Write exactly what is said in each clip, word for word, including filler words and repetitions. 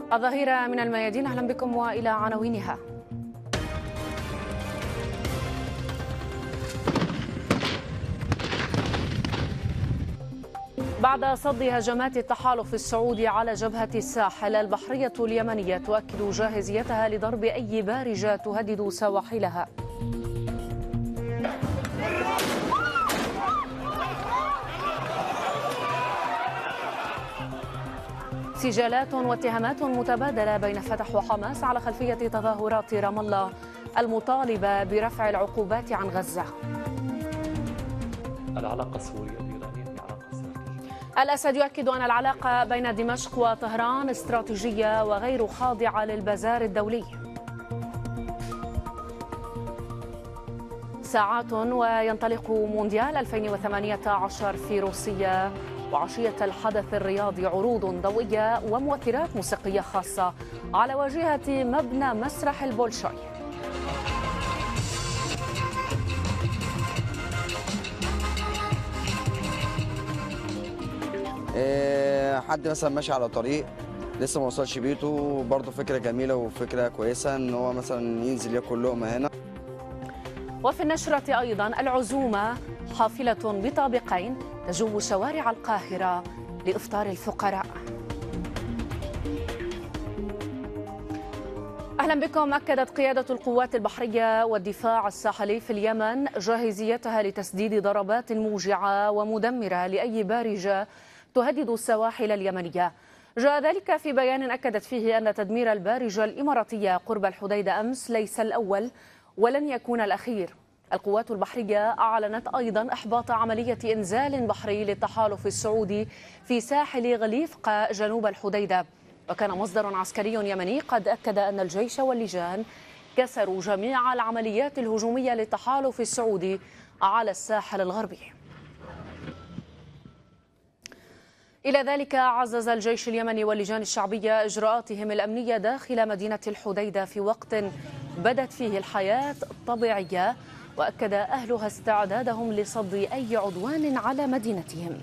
الظهيرة من الميادين، أهلا بكم وإلى عناوينها. بعد صد هجمات التحالف السعودي على جبهة الساحل، البحرية اليمنية تؤكد جاهزيتها لضرب أي بارجة تهدد سواحلها. سجالات واتهامات متبادلة بين فتح وحماس على خلفية تظاهرات رام الله المطالبة برفع العقوبات عن غزة. العلاقة السورية الإيرانية هي علاقة استراتيجية. الأسد يؤكد أن العلاقة بين دمشق وطهران استراتيجية وغير خاضعة للبازار الدولي. ساعات وينطلق مونديال ألفين وثمانية عشر في روسيا، وعشية الحدث الرياضي عروض ضوئية ومؤثرات موسيقية خاصة على واجهة مبنى مسرح البولشوي. إيه، حد مثلا ماشي على طريق لسه ما وصلش بيته، برضه فكرة جميلة وفكرة كويسة ان هو مثلا ينزل ياكل لقمة هنا. وفي النشرة أيضا العزومة حافلة بطابقين تجوب شوارع القاهرة لإفطار الفقراء. أهلا بكم. أكدت قيادة القوات البحرية والدفاع الساحلي في اليمن جاهزيتها لتسديد ضربات موجعة ومدمرة لأي بارجة تهدد السواحل اليمنية. جاء ذلك في بيان أكدت فيه أن تدمير البارجة الإماراتية قرب الحديدة أمس ليس الأول ولن يكون الأخير. القوات البحرية أعلنت أيضا إحباط عملية إنزال بحري للتحالف السعودي في ساحل غليفقة جنوب الحديدة. وكان مصدر عسكري يمني قد أكد أن الجيش واللجان كسروا جميع العمليات الهجومية للتحالف السعودي على الساحل الغربي. إلى ذلك عزز الجيش اليمني واللجان الشعبية إجراءاتهم الأمنية داخل مدينة الحديدة في وقت بدت فيه الحياة طبيعية، وأكد أهلها استعدادهم لصد أي عدوان على مدينتهم.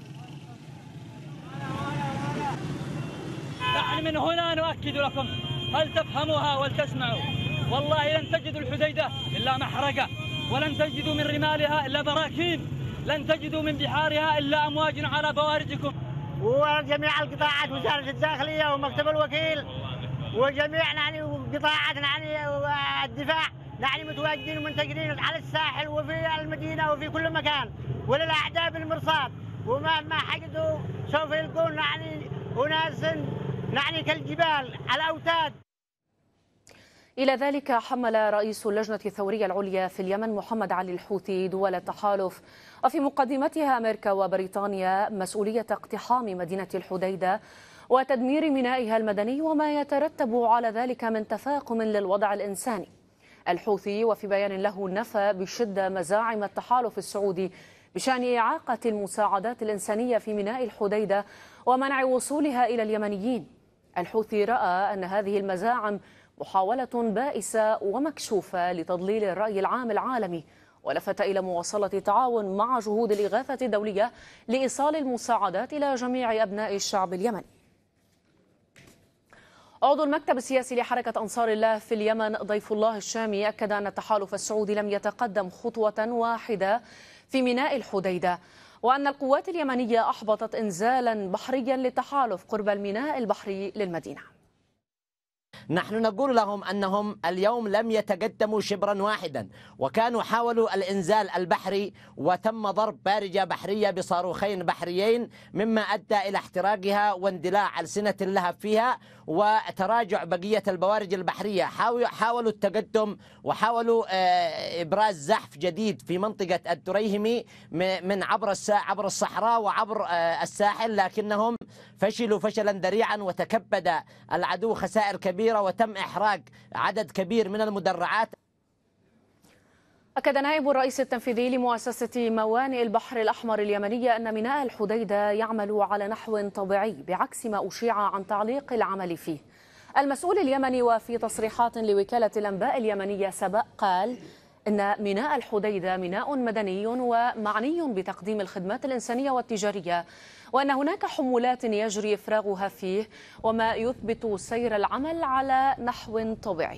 نحن من هنا نؤكد لكم، هل تفهموها ولتسمعوا؟ والله لن تجدوا الحديدة إلا محرقة، ولن تجدوا من رمالها إلا براكين، لن تجدوا من بحارها إلا أمواج على بوارجكم. وجميع القطاعات، وزارة الداخلية ومكتب الوكيل وجميع يعني قطاعات يعني الدفاع يعني متواجدين ومنتشرين على الساحل وفي المدينة وفي كل مكان، وللأعداء بالمرصاد، ومهما حقدوا سوف يلقون يعني أناس يعني كالجبال على أوتاد. إلى ذلك حمل رئيس اللجنة الثورية العليا في اليمن محمد علي الحوثي دول التحالف وفي مقدمتها أمريكا وبريطانيا مسؤولية اقتحام مدينة الحديدة وتدمير مينائها المدني وما يترتب على ذلك من تفاقم للوضع الإنساني. الحوثي وفي بيان له نفى بشدة مزاعم التحالف السعودي بشأن إعاقة المساعدات الإنسانية في ميناء الحديدة ومنع وصولها إلى اليمنيين. الحوثي رأى أن هذه المزاعم محاولة بائسة ومكشوفة لتضليل الرأي العام العالمي، ولفت إلى مواصلة التعاون مع جهود الإغاثة الدولية لإيصال المساعدات إلى جميع أبناء الشعب اليمني. عضو المكتب السياسي لحركة أنصار الله في اليمن ضيف الله الشامي أكد أن التحالف السعودي لم يتقدم خطوة واحدة في ميناء الحديدة، وأن القوات اليمنية أحبطت إنزالا بحريا للتحالف قرب الميناء البحري للمدينة. نحن نقول لهم أنهم اليوم لم يتقدموا شبرا واحدا، وكانوا حاولوا الإنزال البحري وتم ضرب بارجة بحرية بصاروخين بحريين مما أدى إلى احتراقها واندلاع ألسنة اللهب فيها وتراجع بقية البوارج البحرية. حاولوا التقدم وحاولوا إبراز زحف جديد في منطقة التريهمي من عبر عبر الصحراء وعبر الساحل، لكنهم فشلوا فشلا ذريعا وتكبد العدو خسائر كبيرة وتم إحراق عدد كبير من المدرعات. أكد نائب الرئيس التنفيذي لمؤسسة موانئ البحر الأحمر اليمنية أن ميناء الحديدة يعمل على نحو طبيعي بعكس ما أشيع عن تعليق العمل فيه. المسؤول اليمني وفي تصريحات لوكالة الأنباء اليمنية سبأ قال إن ميناء الحديدة ميناء مدني ومعني بتقديم الخدمات الإنسانية والتجارية، وأن هناك حمولات يجري إفراغها فيه، وما يثبت سير العمل على نحو طبيعي.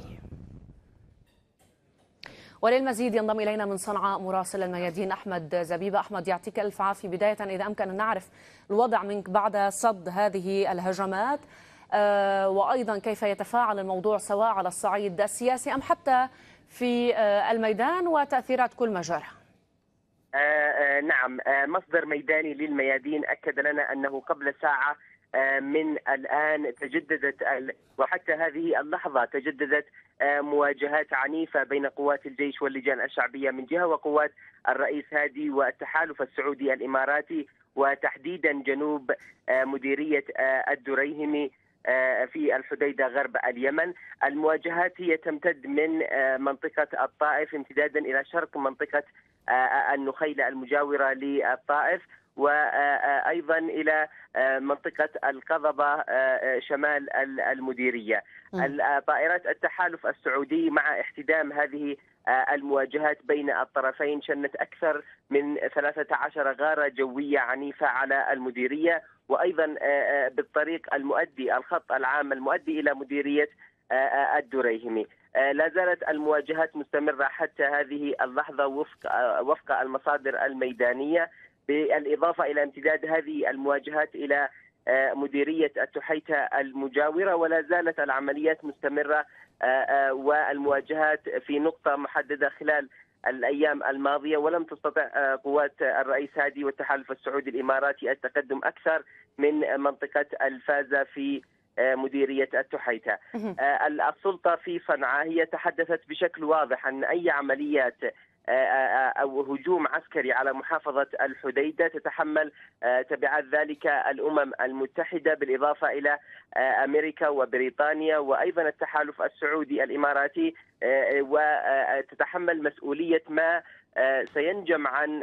وللمزيد ينضم إلينا من صنعاء مراسل الميادين أحمد زبيبة. أحمد، يعطيك ألف عافية. بداية إذا أمكن أن نعرف الوضع منك بعد صد هذه الهجمات، أه وأيضا كيف يتفاعل الموضوع سواء على الصعيد السياسي أم حتى في أه الميدان وتأثيرات كل ما جرى. آه آه نعم، آه مصدر ميداني للميادين أكد لنا أنه قبل ساعة آه من الآن تجددت وحتى هذه اللحظة تجددت آه مواجهات عنيفة بين قوات الجيش واللجان الشعبية من جهة وقوات الرئيس هادي والتحالف السعودي الإماراتي، وتحديدا جنوب آه مديرية آه الدريهمي في الحديدة غرب اليمن. المواجهات هي تمتد من منطقة الطائف امتدادا إلى شرق منطقة النخيلة المجاورة للطائف، وأيضا إلى منطقة القضبة شمال المديرية. طائرات التحالف السعودي مع احتدام هذه المواجهات بين الطرفين شنت أكثر من ثلاثة عشر غارة جوية عنيفة على المديرية، وأيضا بالطريق المؤدي الخط العام المؤدي إلى مديرية الدريهمي. لا زالت المواجهات مستمرة حتى هذه اللحظة وفق وفق المصادر الميدانية، بالإضافة إلى امتداد هذه المواجهات إلى مديرية التحيتة المجاورة، ولا زالت العمليات مستمرة والمواجهات في نقطة محددة خلال الأيام الماضية، ولم تستطع قوات الرئيس هادي والتحالف السعودي الإماراتي التقدم أكثر من منطقة الفازة في مديرية التحيتة. السلطة في صنعاء هي تحدثت بشكل واضح أن أي عمليات أو هجوم عسكري على محافظة الحديدة تتحمل تبعات ذلك الأمم المتحدة، بالإضافة إلى أمريكا وبريطانيا وأيضا التحالف السعودي الإماراتي، وتتحمل مسؤولية ما سينجم عن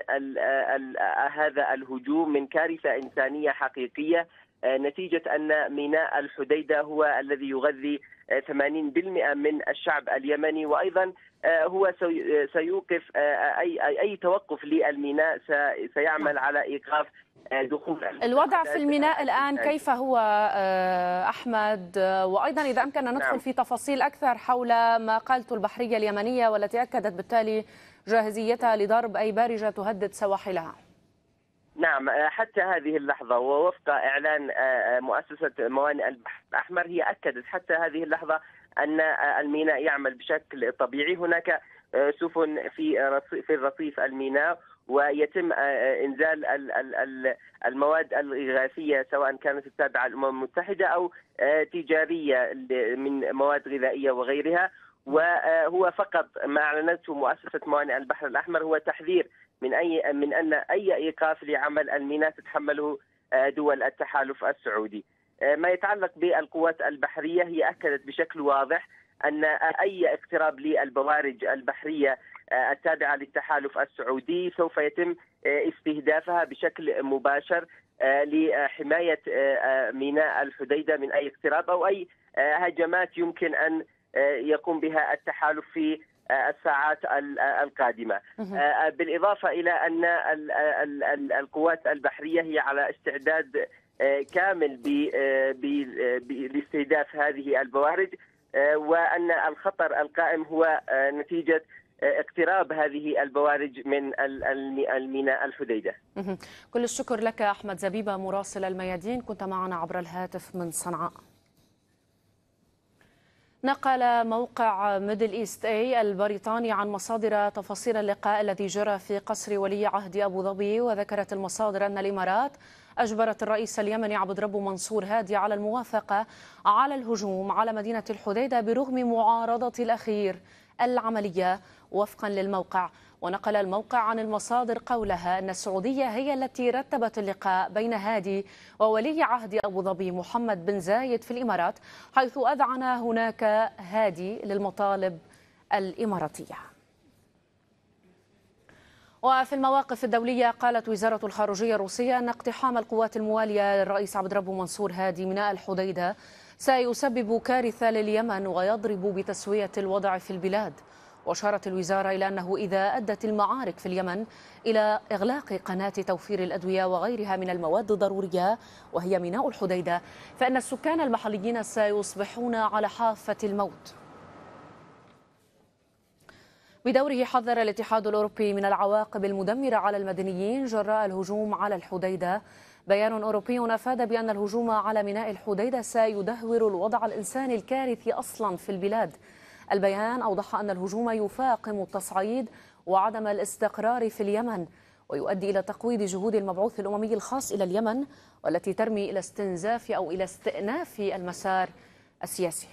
هذا الهجوم من كارثة إنسانية حقيقية، نتيجة أن ميناء الحديدة هو الذي يغذي ثمانين بالمئة من الشعب اليمني، وأيضا هو سيوقف أي أي توقف للميناء سيعمل على إيقاف دخول. الوضع في الميناء الآن كيف هو أحمد؟ وأيضا إذا أمكن أن ندخل في تفاصيل أكثر حول ما قالته البحرية اليمنية والتي أكدت بالتالي جاهزيتها لضرب أي بارجة تهدد سواحلها. نعم، حتى هذه اللحظة ووفق إعلان مؤسسة موانئ البحر الأحمر هي أكدت حتى هذه اللحظة أن الميناء يعمل بشكل طبيعي. هناك سفن في في الرصيف الميناء، ويتم إنزال المواد الإغاثية سواء كانت التابعة للأمم المتحدة أو تجارية من مواد غذائية وغيرها. وهو فقط ما أعلنته مؤسسة موانئ البحر الأحمر هو تحذير من أي من أن أي إيقاف لعمل الميناء تتحمله دول التحالف السعودي. ما يتعلق بالقوات البحرية هي أكدت بشكل واضح أن أي اقتراب للبوارج البحرية التابعة للتحالف السعودي سوف يتم استهدافها بشكل مباشر لحماية ميناء الحديدة من أي اقتراب أو أي هجمات يمكن أن يقوم بها التحالف في الساعات القادمة. بالإضافة إلى أن القوات البحرية هي على استعداد كامل لاستهداف هذه البوارج، وأن الخطر القائم هو نتيجة اقتراب هذه البوارج من الميناء الحديدة. كل الشكر لك أحمد زبيبة مراسل الميادين، كنت معنا عبر الهاتف من صنعاء. نقل موقع ميدل إيست أي البريطاني عن مصادر تفاصيل اللقاء الذي جرى في قصر ولي عهد أبو ظبي، وذكرت المصادر أن الإمارات أجبرت الرئيس اليمني عبد ربه منصور هادي على الموافقة على الهجوم على مدينة الحديدة برغم معارضة الأخير العملية وفقا للموقع. ونقل الموقع عن المصادر قولها أن السعودية هي التي رتبت اللقاء بين هادي وولي عهد أبو ظبي محمد بن زايد في الإمارات، حيث أذعن هناك هادي للمطالب الإماراتية. وفي المواقف الدولية قالت وزارة الخارجية الروسية أن اقتحام القوات الموالية للرئيس عبد ربه منصور هادي ميناء الحديدة سيسبب كارثة لليمن ويضرب بتسوية الوضع في البلاد. وأشارت الوزارة إلى أنه إذا أدت المعارك في اليمن إلى إغلاق قناة توفير الأدوية وغيرها من المواد الضرورية وهي ميناء الحديدة، فإن السكان المحليين سيصبحون على حافة الموت. بدوره حذر الاتحاد الأوروبي من العواقب المدمرة على المدنيين جراء الهجوم على الحديدة. بيان أوروبي أفاد بأن الهجوم على ميناء الحديدة سيدهور الوضع الإنساني الكارثي أصلا في البلاد. البيان أوضح أن الهجوم يفاقم التصعيد وعدم الاستقرار في اليمن ويؤدي إلى تقويض جهود المبعوث الأممي الخاص إلى اليمن والتي ترمي إلى استنزاف أو إلى استئناف المسار السياسي.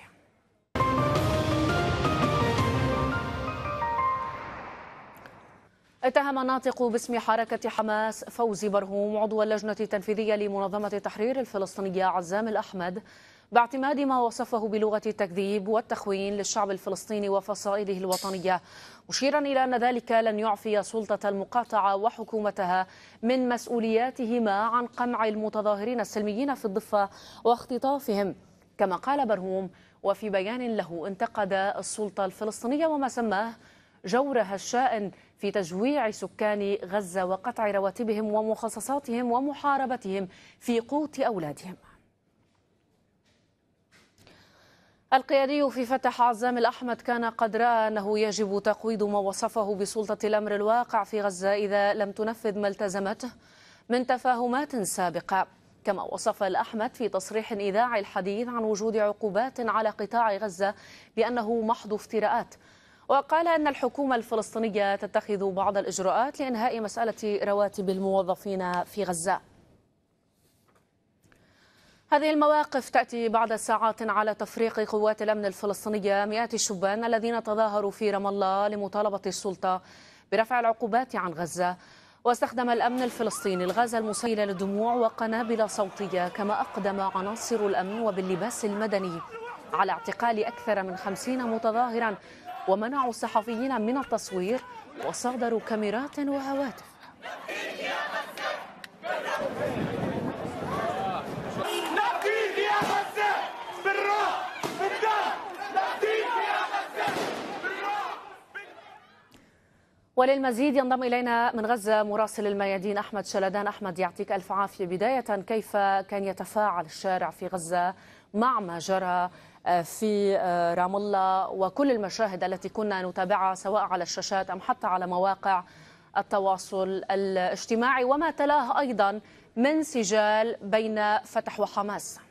اتهم الناطق باسم حركة حماس فوزي برهوم عضو اللجنة التنفيذية لمنظمة التحرير الفلسطينية عزام الأحمد باعتماد ما وصفه بلغة التكذيب والتخوين للشعب الفلسطيني وفصائله الوطنية، مشيرا إلى أن ذلك لن يعفي سلطة المقاطعة وحكومتها من مسؤولياتهما عن قمع المتظاهرين السلميين في الضفة واختطافهم. كما قال برهوم وفي بيان له انتقد السلطة الفلسطينية وما سماه جورها الشائن في تجويع سكان غزة وقطع رواتبهم ومخصصاتهم ومحاربتهم في قوت أولادهم. القيادي في فتح عزام الأحمد كان قد رأى أنه يجب تقويض ما وصفه بسلطة الأمر الواقع في غزة إذا لم تنفذ ما التزمته من تفاهمات سابقة. كما وصف الأحمد في تصريح إذاعي الحديث عن وجود عقوبات على قطاع غزة بأنه محض افتراءات، وقال أن الحكومة الفلسطينية تتخذ بعض الإجراءات لإنهاء مسألة رواتب الموظفين في غزة. هذه المواقف تأتي بعد ساعات على تفريق قوات الأمن الفلسطينية مئات الشبان الذين تظاهروا في رام الله لمطالبة السلطة برفع العقوبات عن غزة. واستخدم الأمن الفلسطيني الغاز المسيل للدموع وقنابل صوتية، كما أقدم عناصر الأمن وباللباس المدني على اعتقال أكثر من خمسين متظاهرا ومنعوا الصحفيين من التصوير وصادروا كاميرات وهواتف. وللمزيد ينضم إلينا من غزة مراسل الميادين أحمد شلدان. أحمد يعطيك ألف عافية. بداية، كيف كان يتفاعل الشارع في غزة مع ما جرى في رام الله وكل المشاهد التي كنا نتابعها سواء على الشاشات أم حتى على مواقع التواصل الاجتماعي وما تلاه أيضا من سجال بين فتح وحماس؟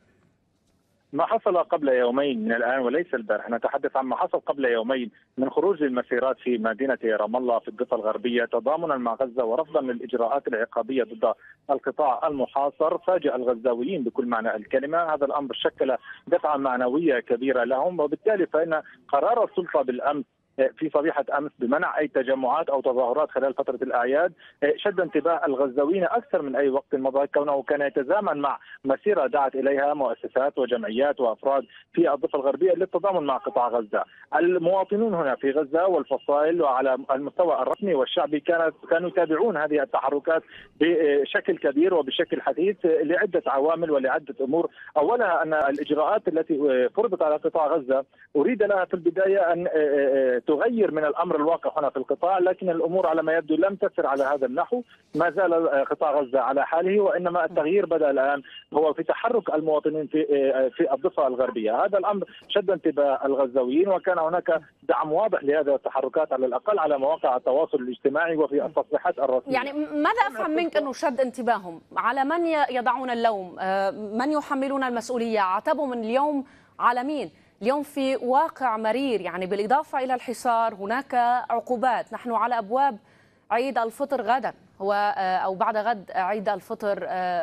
ما حصل قبل يومين من الآن وليس البارح، نتحدث عن ما حصل قبل يومين من خروج المسيرات في مدينة رام الله في الضفة الغربية تضامنا مع غزة ورفضا للإجراءات العقابية ضد القطاع المحاصر. فاجأ الغزاويين بكل معنى الكلمة. هذا الأمر شكل دفعة معنوية كبيرة لهم، وبالتالي فإن قرار السلطة بالأمس في صبيحة أمس بمنع أي تجمعات أو تظاهرات خلال فترة الأعياد شد انتباه الغزاويين أكثر من أي وقت مضى، كونه كان يتزامن مع مسيرة دعت إليها مؤسسات وجمعيات وأفراد في الضفة الغربية للتضامن مع قطاع غزة. المواطنون هنا في غزة والفصائل وعلى المستوى الرسمي والشعبي كانت كانوا يتابعون هذه التحركات بشكل كبير وبشكل حثيث لعدة عوامل ولعدة أمور. أولها أن الإجراءات التي فرضت على قطاع غزة أريد لها في البداية أن تغير من الأمر الواقع هنا في القطاع، لكن الأمور على ما يبدو لم تسر على هذا النحو. ما زال قطاع غزة على حاله، وإنما التغيير بدأ الآن هو في تحرك المواطنين في في الضفة الغربية. هذا الأمر شد انتباه الغزاويين، وكان هناك دعم واضح لهذه التحركات على الأقل على مواقع التواصل الاجتماعي وفي التصريحات الرسمية. يعني ماذا أفهم منك أنه شد انتباههم؟ على من يضعون اللوم؟ من يحملون المسؤولية؟ عتبوا من اليوم على مين؟ اليوم في واقع مرير، يعني بالإضافة إلى الحصار هناك عقوبات. نحن على أبواب عيد الفطر غدا هو أو بعد غد عيد الفطر،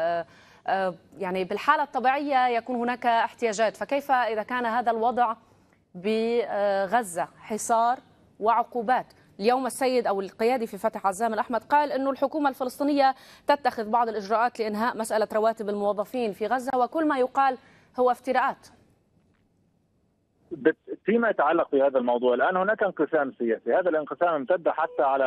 يعني بالحالة الطبيعية يكون هناك احتياجات، فكيف إذا كان هذا الوضع بغزة؟ حصار وعقوبات. اليوم السيد أو القيادي في فتح عزام الأحمد قال أنه الحكومة الفلسطينية تتخذ بعض الإجراءات لإنهاء مسألة رواتب الموظفين في غزة، وكل ما يقال هو افتراءات. فيما يتعلق بهذا الموضوع الآن هناك انقسام سياسي، هذا الانقسام امتد حتى على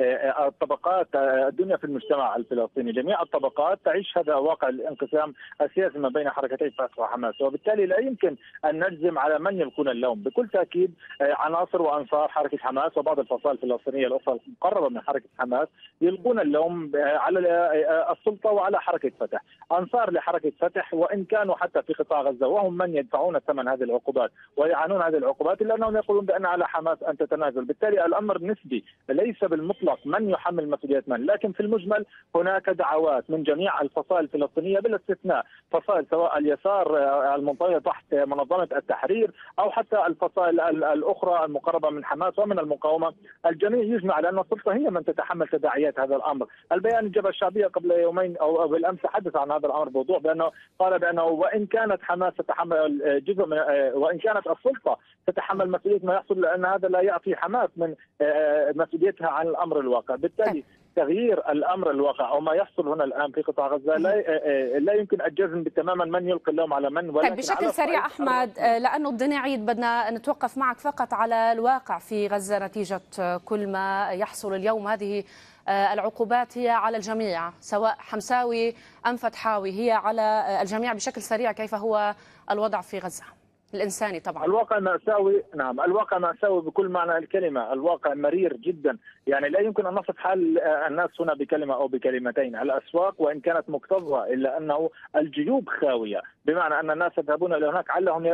الطبقات الدنيا في المجتمع الفلسطيني، جميع الطبقات تعيش هذا واقع الانقسام السياسي ما بين حركتي فتح وحماس، وبالتالي لا يمكن أن نجزم على من يلقون اللوم. بكل تأكيد عناصر وأنصار حركة حماس وبعض الفصائل الفلسطينية الأخرى المقربة من حركة حماس يلقون اللوم على السلطة وعلى حركة فتح. أنصار لحركة فتح وإن كانوا حتى في قطاع غزة وهم من يدفعون ثمن هذه العقوبات ويعانون هذه العقوبات إلا أنهم يقولون بأن على حماس أن تتنازل، بالتالي الأمر نسبي ليس بالمطلق من يحمل مسؤولية من، لكن في المجمل هناك دعوات من جميع الفصائل الفلسطينية بلا استثناء، فصائل سواء اليسار المنضوية تحت منظمة التحرير أو حتى الفصائل الأخرى المقربة من حماس ومن المقاومة، الجميع يجمع على أن السلطة هي من تتحمل تداعيات هذا الأمر. البيان الجبهة الشعبية قبل يومين أو بالأمس تحدث عن هذا الأمر بوضوح، بأنه قال بأنه وإن كانت حماس تتحمل جزء من وإن كانت السلطة تتحمل مسؤولية ما يحصل، لأن هذا لا يعفي حماس من مسؤوليتها عن الأمر الواقع. بالتالي تغيير الامر الواقع او ما يحصل هنا الان في قطاع غزه لا لا يمكن الجزم تماما من يلقي اللوم على من، ولكن طيب بشكل سريع احمد، لانه الدنيا عيد بدنا نتوقف معك فقط على الواقع في غزه نتيجه كل ما يحصل اليوم. هذه العقوبات هي على الجميع سواء حمساوي ام فتحاوي، هي على الجميع. بشكل سريع كيف هو الوضع في غزه الإنساني؟ طبعا الواقع مأساوي، نعم الواقع مأساوي بكل معنى الكلمة، الواقع مرير جدا، يعني لا يمكن أن نصف حال الناس هنا بكلمة أو بكلمتين. الأسواق وإن كانت مكتظة إلا أنه الجيوب خاوية، بمعنى أن الناس يذهبون إلى هناك علهم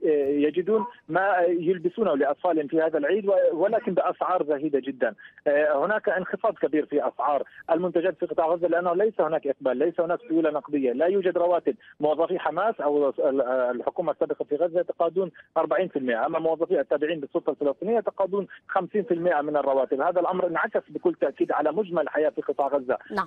يجدون ما يلبسونه لأطفالهم في هذا العيد ولكن بأسعار زهيدة جدا. هناك انخفاض كبير في أسعار المنتجات في قطاع غزة لأنه ليس هناك إقبال، ليس هناك سيولة نقدية، لا يوجد رواتب. موظفي حماس أو الحكومة السابقة في غزة يتقاضون أربعين بالمئة، أما موظفي التابعين بالسلطة الفلسطينية يتقاضون خمسين بالمئة من الرواتب. هذا الأمر انعكس بكل تأكيد على مجمل الحياة في قطاع غزة. نعم.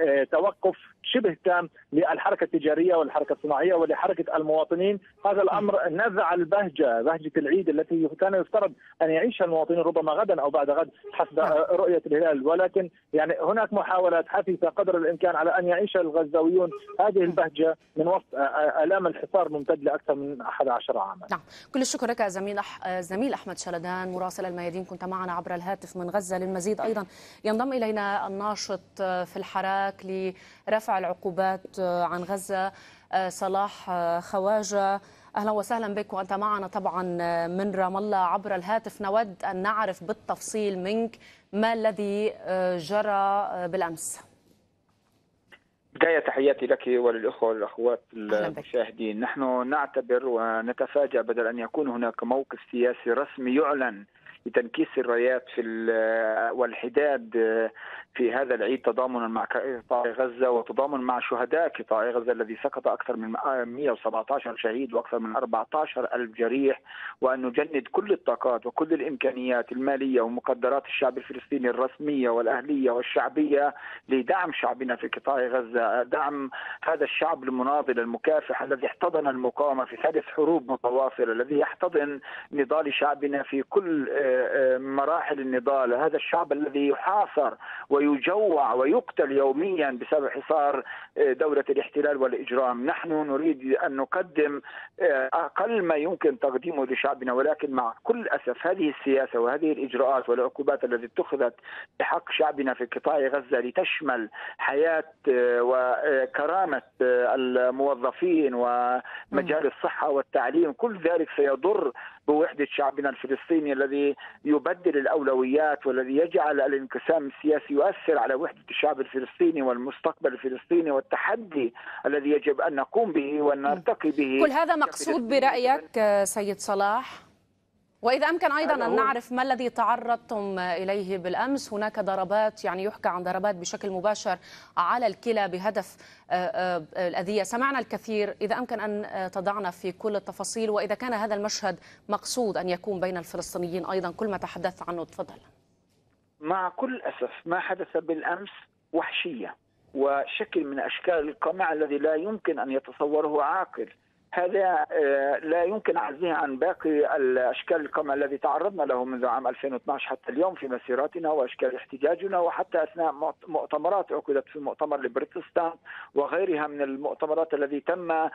توقف شبه تام للحركة التجارية والحركة الصناعية ولحركة المواطنين. هذا الأمر نزع البهجة، بهجة العيد التي كان يفترض أن يعيشها المواطنين ربما غدا أو بعد غد حسب رؤية الهلال، ولكن يعني هناك محاولات حثيثة قدر الإمكان على أن يعيش الغزاويون هذه البهجة من وسط آلام الحصار ممتد لأكثر من أحد عشر عاما. نعم، كل الشكر لك زميل أح... زميل أحمد شلدان مراسل الميادين، كنت معنا عبر الهاتف من غزة. للمزيد أيضا ينضم إلينا الناشط في الحراك لرفع العقوبات عن غزة صلاح خواجة. أهلا وسهلا بك وأنت معنا طبعا من رام الله عبر الهاتف. نود أن نعرف بالتفصيل منك ما الذي جرى بالأمس. بداية تحياتي لك وللأخوة والأخوات المشاهدين. نحن نعتبر ونتفاجأ بدل أن يكون هناك موقف سياسي رسمي يعلن لتنكيس الرايات في والحداد في هذا العيد تضامنا مع قطاع غزة وتضامن مع شهداء قطاع غزة الذي سقط أكثر من مئة وسبعة عشر شهيد وأكثر من أربعة عشر ألف جريح، وأن نجند كل الطاقات وكل الإمكانيات المالية ومقدرات الشعب الفلسطيني الرسمية والأهلية والشعبية لدعم شعبنا في قطاع غزة، دعم هذا الشعب المناضل المكافح الذي احتضن المقاومة في ثلاث حروب متواصلة، الذي يحتضن نضال شعبنا في كل مراحل النضال. هذا الشعب الذي يحاصر ويجوع ويقتل يوميا بسبب حصار دولة الاحتلال والإجرام. نحن نريد أن نقدم أقل ما يمكن تقديمه لشعبنا، ولكن مع كل أسف هذه السياسة وهذه الإجراءات والعقوبات التي اتخذت بحق شعبنا في قطاع غزة لتشمل حياة وكرامة الموظفين ومجال الصحة والتعليم، كل ذلك سيضر بوحدة شعبنا الفلسطيني الذي يبدل الأولويات والذي يجعل الانقسام السياسي يؤثر على وحدة الشعب الفلسطيني والمستقبل الفلسطيني والتحدي الذي يجب أن نقوم به وأن نرتقي به. كل هذا مقصود برأيك سيد صلاح؟ وإذا أمكن أيضا أن نعرف ما الذي تعرضتم إليه بالأمس. هناك ضربات، يعني يحكى عن ضربات بشكل مباشر على الكلى بهدف الأذية، سمعنا الكثير. إذا أمكن أن تضعنا في كل التفاصيل، وإذا كان هذا المشهد مقصود أن يكون بين الفلسطينيين أيضا كل ما تحدثت عنه. تفضل. مع كل أسف ما حدث بالأمس وحشية وشكل من أشكال القمع الذي لا يمكن أن يتصوره عاقل. هذا لا يمكن عزله عن باقي الاشكال القمع الذي تعرضنا له منذ عام ألفين واثني عشر حتى اليوم في مسيراتنا واشكال احتجاجنا، وحتى اثناء مؤتمرات عقدت في مؤتمر لبريتستان وغيرها من المؤتمرات الذي تم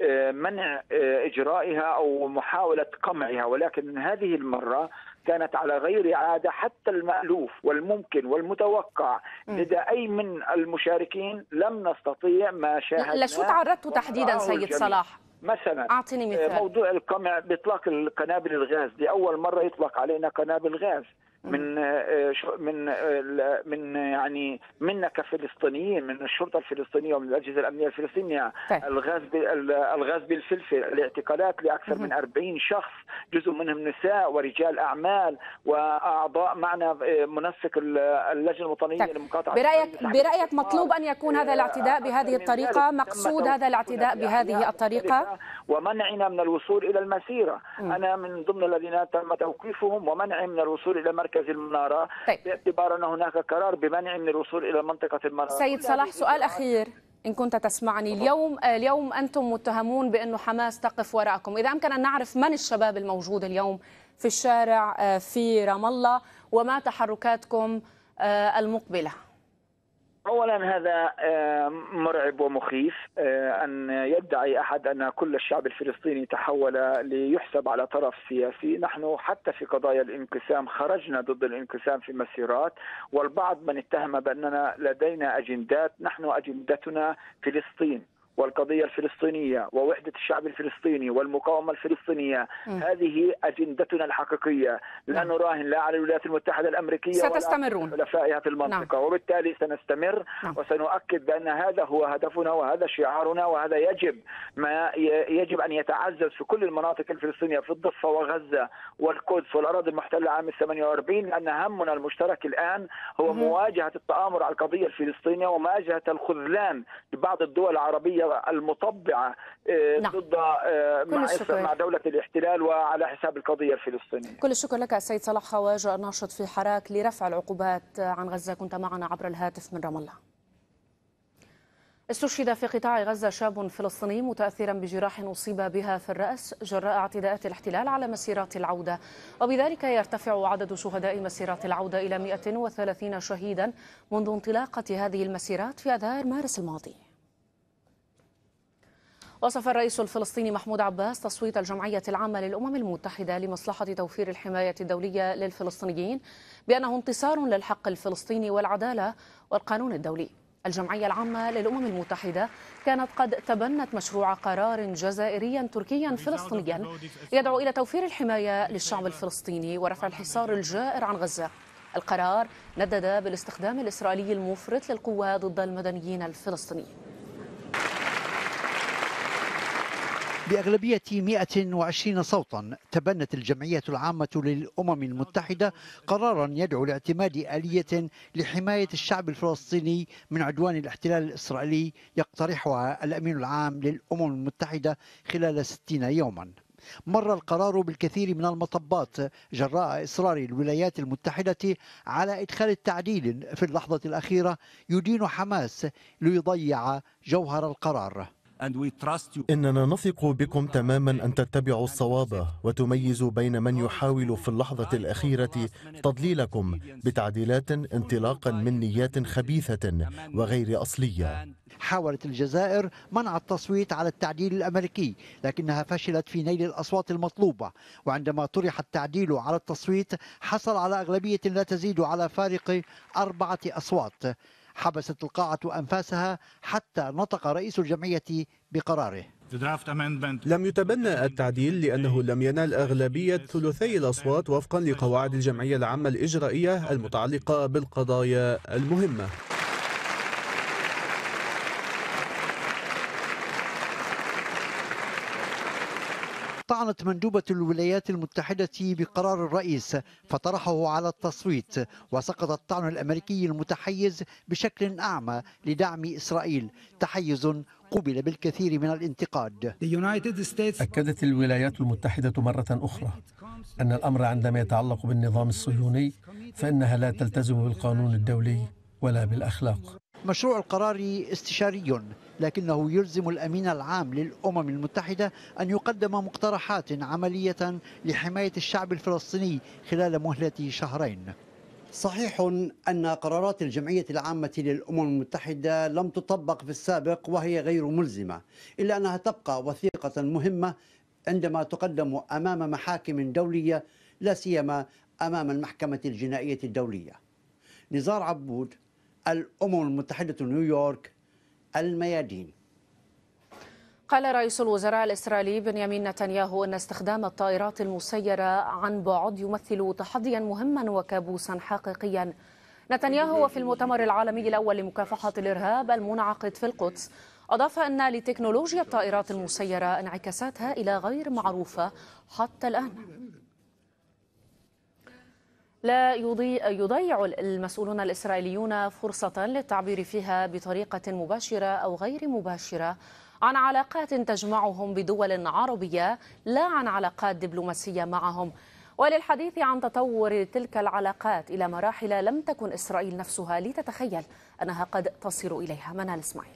منع اجرائها او محاوله قمعها، ولكن هذه المره كانت على غير عاده. حتى المألوف والممكن والمتوقع لدى اي من المشاركين لم نستطيع ما شاهدناه. لشو تعرضتوا تحديدا سيد صلاح؟ مثلا أعطيني مثال. موضوع القمع بإطلاق القنابل الغاز، لأول مرة يطلق علينا قنابل غاز من من من يعني منا كفلسطينيين، من الشرطه الفلسطينيه ومن الاجهزه الامنيه الفلسطينيه. طيب. الغاز الغاز بالفلفل، الاعتقالات لاكثر من أربعين شخص، جزء منهم نساء ورجال اعمال واعضاء معنا منسق اللجنه الوطنيه طيب. لمقاطعه. برايك برايك مطلوب ان يكون هذا الاعتداء بهذه الطريقه؟ مقصود هذا الاعتداء بهذه الطريقه ومنعنا من الوصول الى المسيره. م. انا من ضمن الذين تم توقيفهم ومنعهم من الوصول الى مركز المنارة. طيب. باعتبار أن هناك قرار بمنع من الوصول إلى منطقة المنارة. سيد صلاح، سؤال أخير إن كنت تسمعني. اليوم اليوم أنتم متهمون بأنه حماس تقف وراءكم، إذا أمكن أن نعرف من الشباب الموجود اليوم في الشارع في رام الله وما تحركاتكم المقبلة؟ أولا هذا مرعب ومخيف أن يدعي أحد أن كل الشعب الفلسطيني تحول ليحسب على طرف سياسي. نحن حتى في قضايا الانقسام خرجنا ضد الانقسام في مسيرات، والبعض من اتهم بأننا لدينا أجندات. نحن أجندتنا فلسطين والقضية الفلسطينية ووحدة الشعب الفلسطيني والمقاومة الفلسطينية. م. هذه أجندتنا الحقيقية. لا نراهن لا على الولايات المتحدة الأمريكية ستستمرون ولا حلفائها في المنطقة. نعم. وبالتالي سنستمر. نعم. وسنؤكد بأن هذا هو هدفنا وهذا شعارنا، وهذا يجب ما يجب أن يتعزز في كل المناطق الفلسطينية في الضفة وغزة والقدس والأراضي المحتلة عام ثمانية وأربعين، لأن همنا المشترك الآن هو م. مواجهة التآمر على القضية الفلسطينية ومواجهة الخذلان لبعض الدول العربية المطبعة ضد مع, مع دولة الاحتلال وعلى حساب القضية الفلسطينية. كل الشكر لك السيد صلاح خواجة، الناشط في حراك لرفع العقوبات عن غزة، كنت معنا عبر الهاتف من رام الله. استشهد في قطاع غزة شاب فلسطيني متأثرا بجراح أصيب بها في الرأس جراء اعتداءات الاحتلال على مسيرات العودة، وبذلك يرتفع عدد شهداء مسيرات العودة إلى مئة وثلاثين شهيدا منذ انطلاقة هذه المسيرات في أذار مارس الماضي. وصف الرئيس الفلسطيني محمود عباس تصويت الجمعية العامة للأمم المتحدة لمصلحة توفير الحماية الدولية للفلسطينيين بأنه انتصار للحق الفلسطيني والعدالة والقانون الدولي. الجمعية العامة للأمم المتحدة كانت قد تبنت مشروع قرار جزائريا تركيا فلسطينيا يدعو إلى توفير الحماية للشعب الفلسطيني ورفع الحصار الجائر عن غزة. القرار ندد بالاستخدام الإسرائيلي المفرط للقوة ضد المدنيين الفلسطينيين. بأغلبية مئة وعشرين صوتا تبنت الجمعية العامة للأمم المتحدة قرارا يدعو لاعتماد آلية لحماية الشعب الفلسطيني من عدوان الاحتلال الإسرائيلي يقترحها الأمين العام للأمم المتحدة خلال ستين يوما. مر القرار بالكثير من المطبات جراء إصرار الولايات المتحدة على إدخال التعديل في اللحظة الأخيرة يدين حماس ليضيع جوهر القرار. إننا نثق بكم تماما أن تتبعوا الصواب وتميزوا بين من يحاول في اللحظة الأخيرة تضليلكم بتعديلات انطلاقا من نيات خبيثة وغير أصلية. حاولت الجزائر منع التصويت على التعديل الأمريكي، لكنها فشلت في نيل الأصوات المطلوبة، وعندما طرح التعديل على التصويت حصل على أغلبية لا تزيد على فارق أربعة أصوات. حبست القاعة أنفاسها حتى نطق رئيس الجمعية بقراره. لم يتبنى التعديل لأنه لم ينال أغلبية ثلثي الأصوات وفقا لقواعد الجمعية العامة الإجرائية المتعلقة بالقضايا المهمة. طعنت مندوبة الولايات المتحدة بقرار الرئيس فطرحه على التصويت، وسقط الطعن الأمريكي المتحيز بشكل أعمى لدعم إسرائيل، تحيز قوبل بالكثير من الانتقاد. أكدت الولايات المتحدة مرة أخرى أن الأمر عندما يتعلق بالنظام الصهيوني فإنها لا تلتزم بالقانون الدولي ولا بالأخلاق. مشروع القرار استشاري، لكنه يلزم الأمين العام للأمم المتحدة أن يقدم مقترحات عملية لحماية الشعب الفلسطيني خلال مهلة شهرين. صحيح أن قرارات الجمعية العامة للأمم المتحدة لم تطبق في السابق وهي غير ملزمة، إلا أنها تبقى وثيقة مهمة عندما تقدم أمام محاكم دولية، لا سيما أمام المحكمة الجنائية الدولية. نزار عبود، الأمم المتحدة، نيويورك، الميادين. قال رئيس الوزراء الإسرائيلي بنيامين نتنياهو أن استخدام الطائرات المسيرة عن بعد يمثل تحديا مهما وكابوسا حقيقيا. نتنياهو في المؤتمر العالمي الأول لمكافحة الإرهاب المنعقد في القدس أضاف أن لتكنولوجيا الطائرات المسيرة انعكاساتها إلى غير معروفة حتى الآن. لا يضيع المسؤولون الإسرائيليون فرصة للتعبير فيها بطريقة مباشرة أو غير مباشرة عن علاقات تجمعهم بدول عربية، لا عن علاقات دبلوماسية معهم، وللحديث عن تطور تلك العلاقات إلى مراحل لم تكن إسرائيل نفسها لتتخيل أنها قد تصل إليها. منال إسماعيل.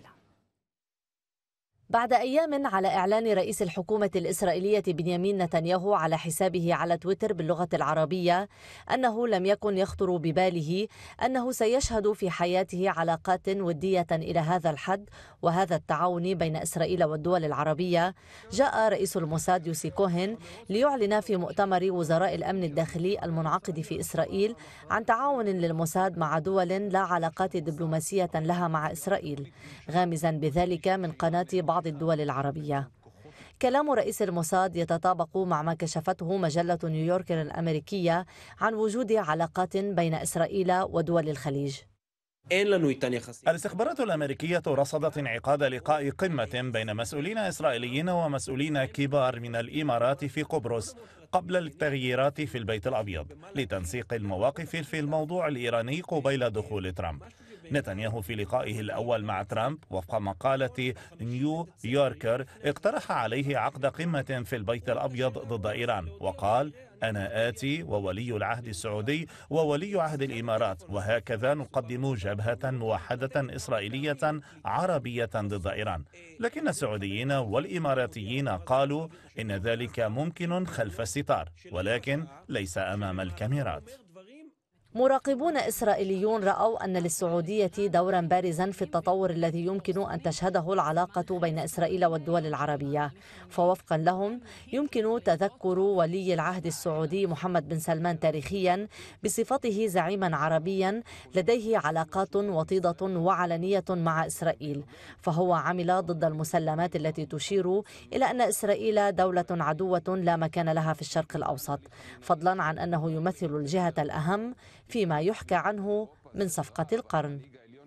بعد أيام على إعلان رئيس الحكومة الإسرائيلية بنيامين نتنياهو على حسابه على تويتر باللغة العربية أنه لم يكن يخطر بباله أنه سيشهد في حياته علاقات ودية إلى هذا الحد وهذا التعاون بين إسرائيل والدول العربية، جاء رئيس الموساد يوسي كوهن ليعلن في مؤتمر وزراء الأمن الداخلي المنعقد في إسرائيل عن تعاون للموساد مع دول لا علاقات دبلوماسية لها مع إسرائيل، غامزا بذلك من قناة بعض الدول العربية. كلام رئيس الموساد يتطابق مع ما كشفته مجلة نيويوركر الأمريكية عن وجود علاقات بين إسرائيل ودول الخليج. الاستخبارات الأمريكية رصدت انعقاد لقاء قمة بين مسؤولين إسرائيليين ومسؤولين كبار من الإمارات في قبرص قبل التغييرات في البيت الأبيض لتنسيق المواقف في الموضوع الإيراني قبيل دخول ترامب. نتنياهو في لقائه الأول مع ترامب وفق مقالة نيو يوركر اقترح عليه عقد قمة في البيت الأبيض ضد إيران، وقال: أنا آتي وولي العهد السعودي وولي عهد الإمارات، وهكذا نقدم جبهة موحدة إسرائيلية عربية ضد إيران. لكن السعوديين والإماراتيين قالوا إن ذلك ممكن خلف الستار ولكن ليس أمام الكاميرات. مراقبون إسرائيليون رأوا أن للسعودية دورا بارزا في التطور الذي يمكن أن تشهده العلاقة بين إسرائيل والدول العربية، فوفقا لهم يمكن تذكر ولي العهد السعودي محمد بن سلمان تاريخيا بصفته زعيما عربيا لديه علاقات وطيدة وعلنية مع إسرائيل، فهو عمل ضد المسلمات التي تشير إلى أن إسرائيل دولة عدوة لا مكان لها في الشرق الأوسط، فضلا عن أنه يمثل الجهة الأهم فيما يحكى عنه من صفقة القرن.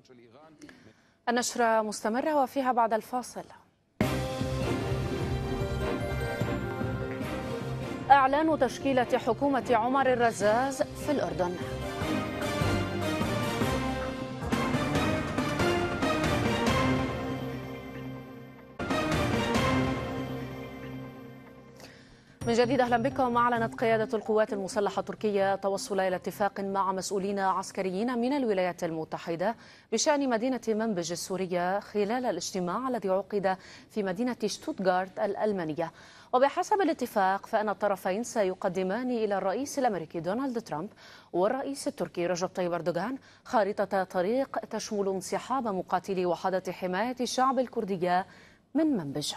النشرة مستمرة وفيها بعد الفاصل. إعلان تشكيلة حكومة عمر الرزاز في الأردن. من جديد أهلا بكم. أعلنت قيادة القوات المسلحة التركية توصل إلى اتفاق مع مسؤولين عسكريين من الولايات المتحدة بشأن مدينة منبج السورية خلال الاجتماع الذي عقد في مدينة شتوتغارت الألمانية. وبحسب الاتفاق فإن الطرفين سيقدمان إلى الرئيس الأمريكي دونالد ترامب والرئيس التركي رجب طيب أردوغان خارطة طريق تشمل انسحاب مقاتلي وحدة حماية الشعب الكردية من منبج.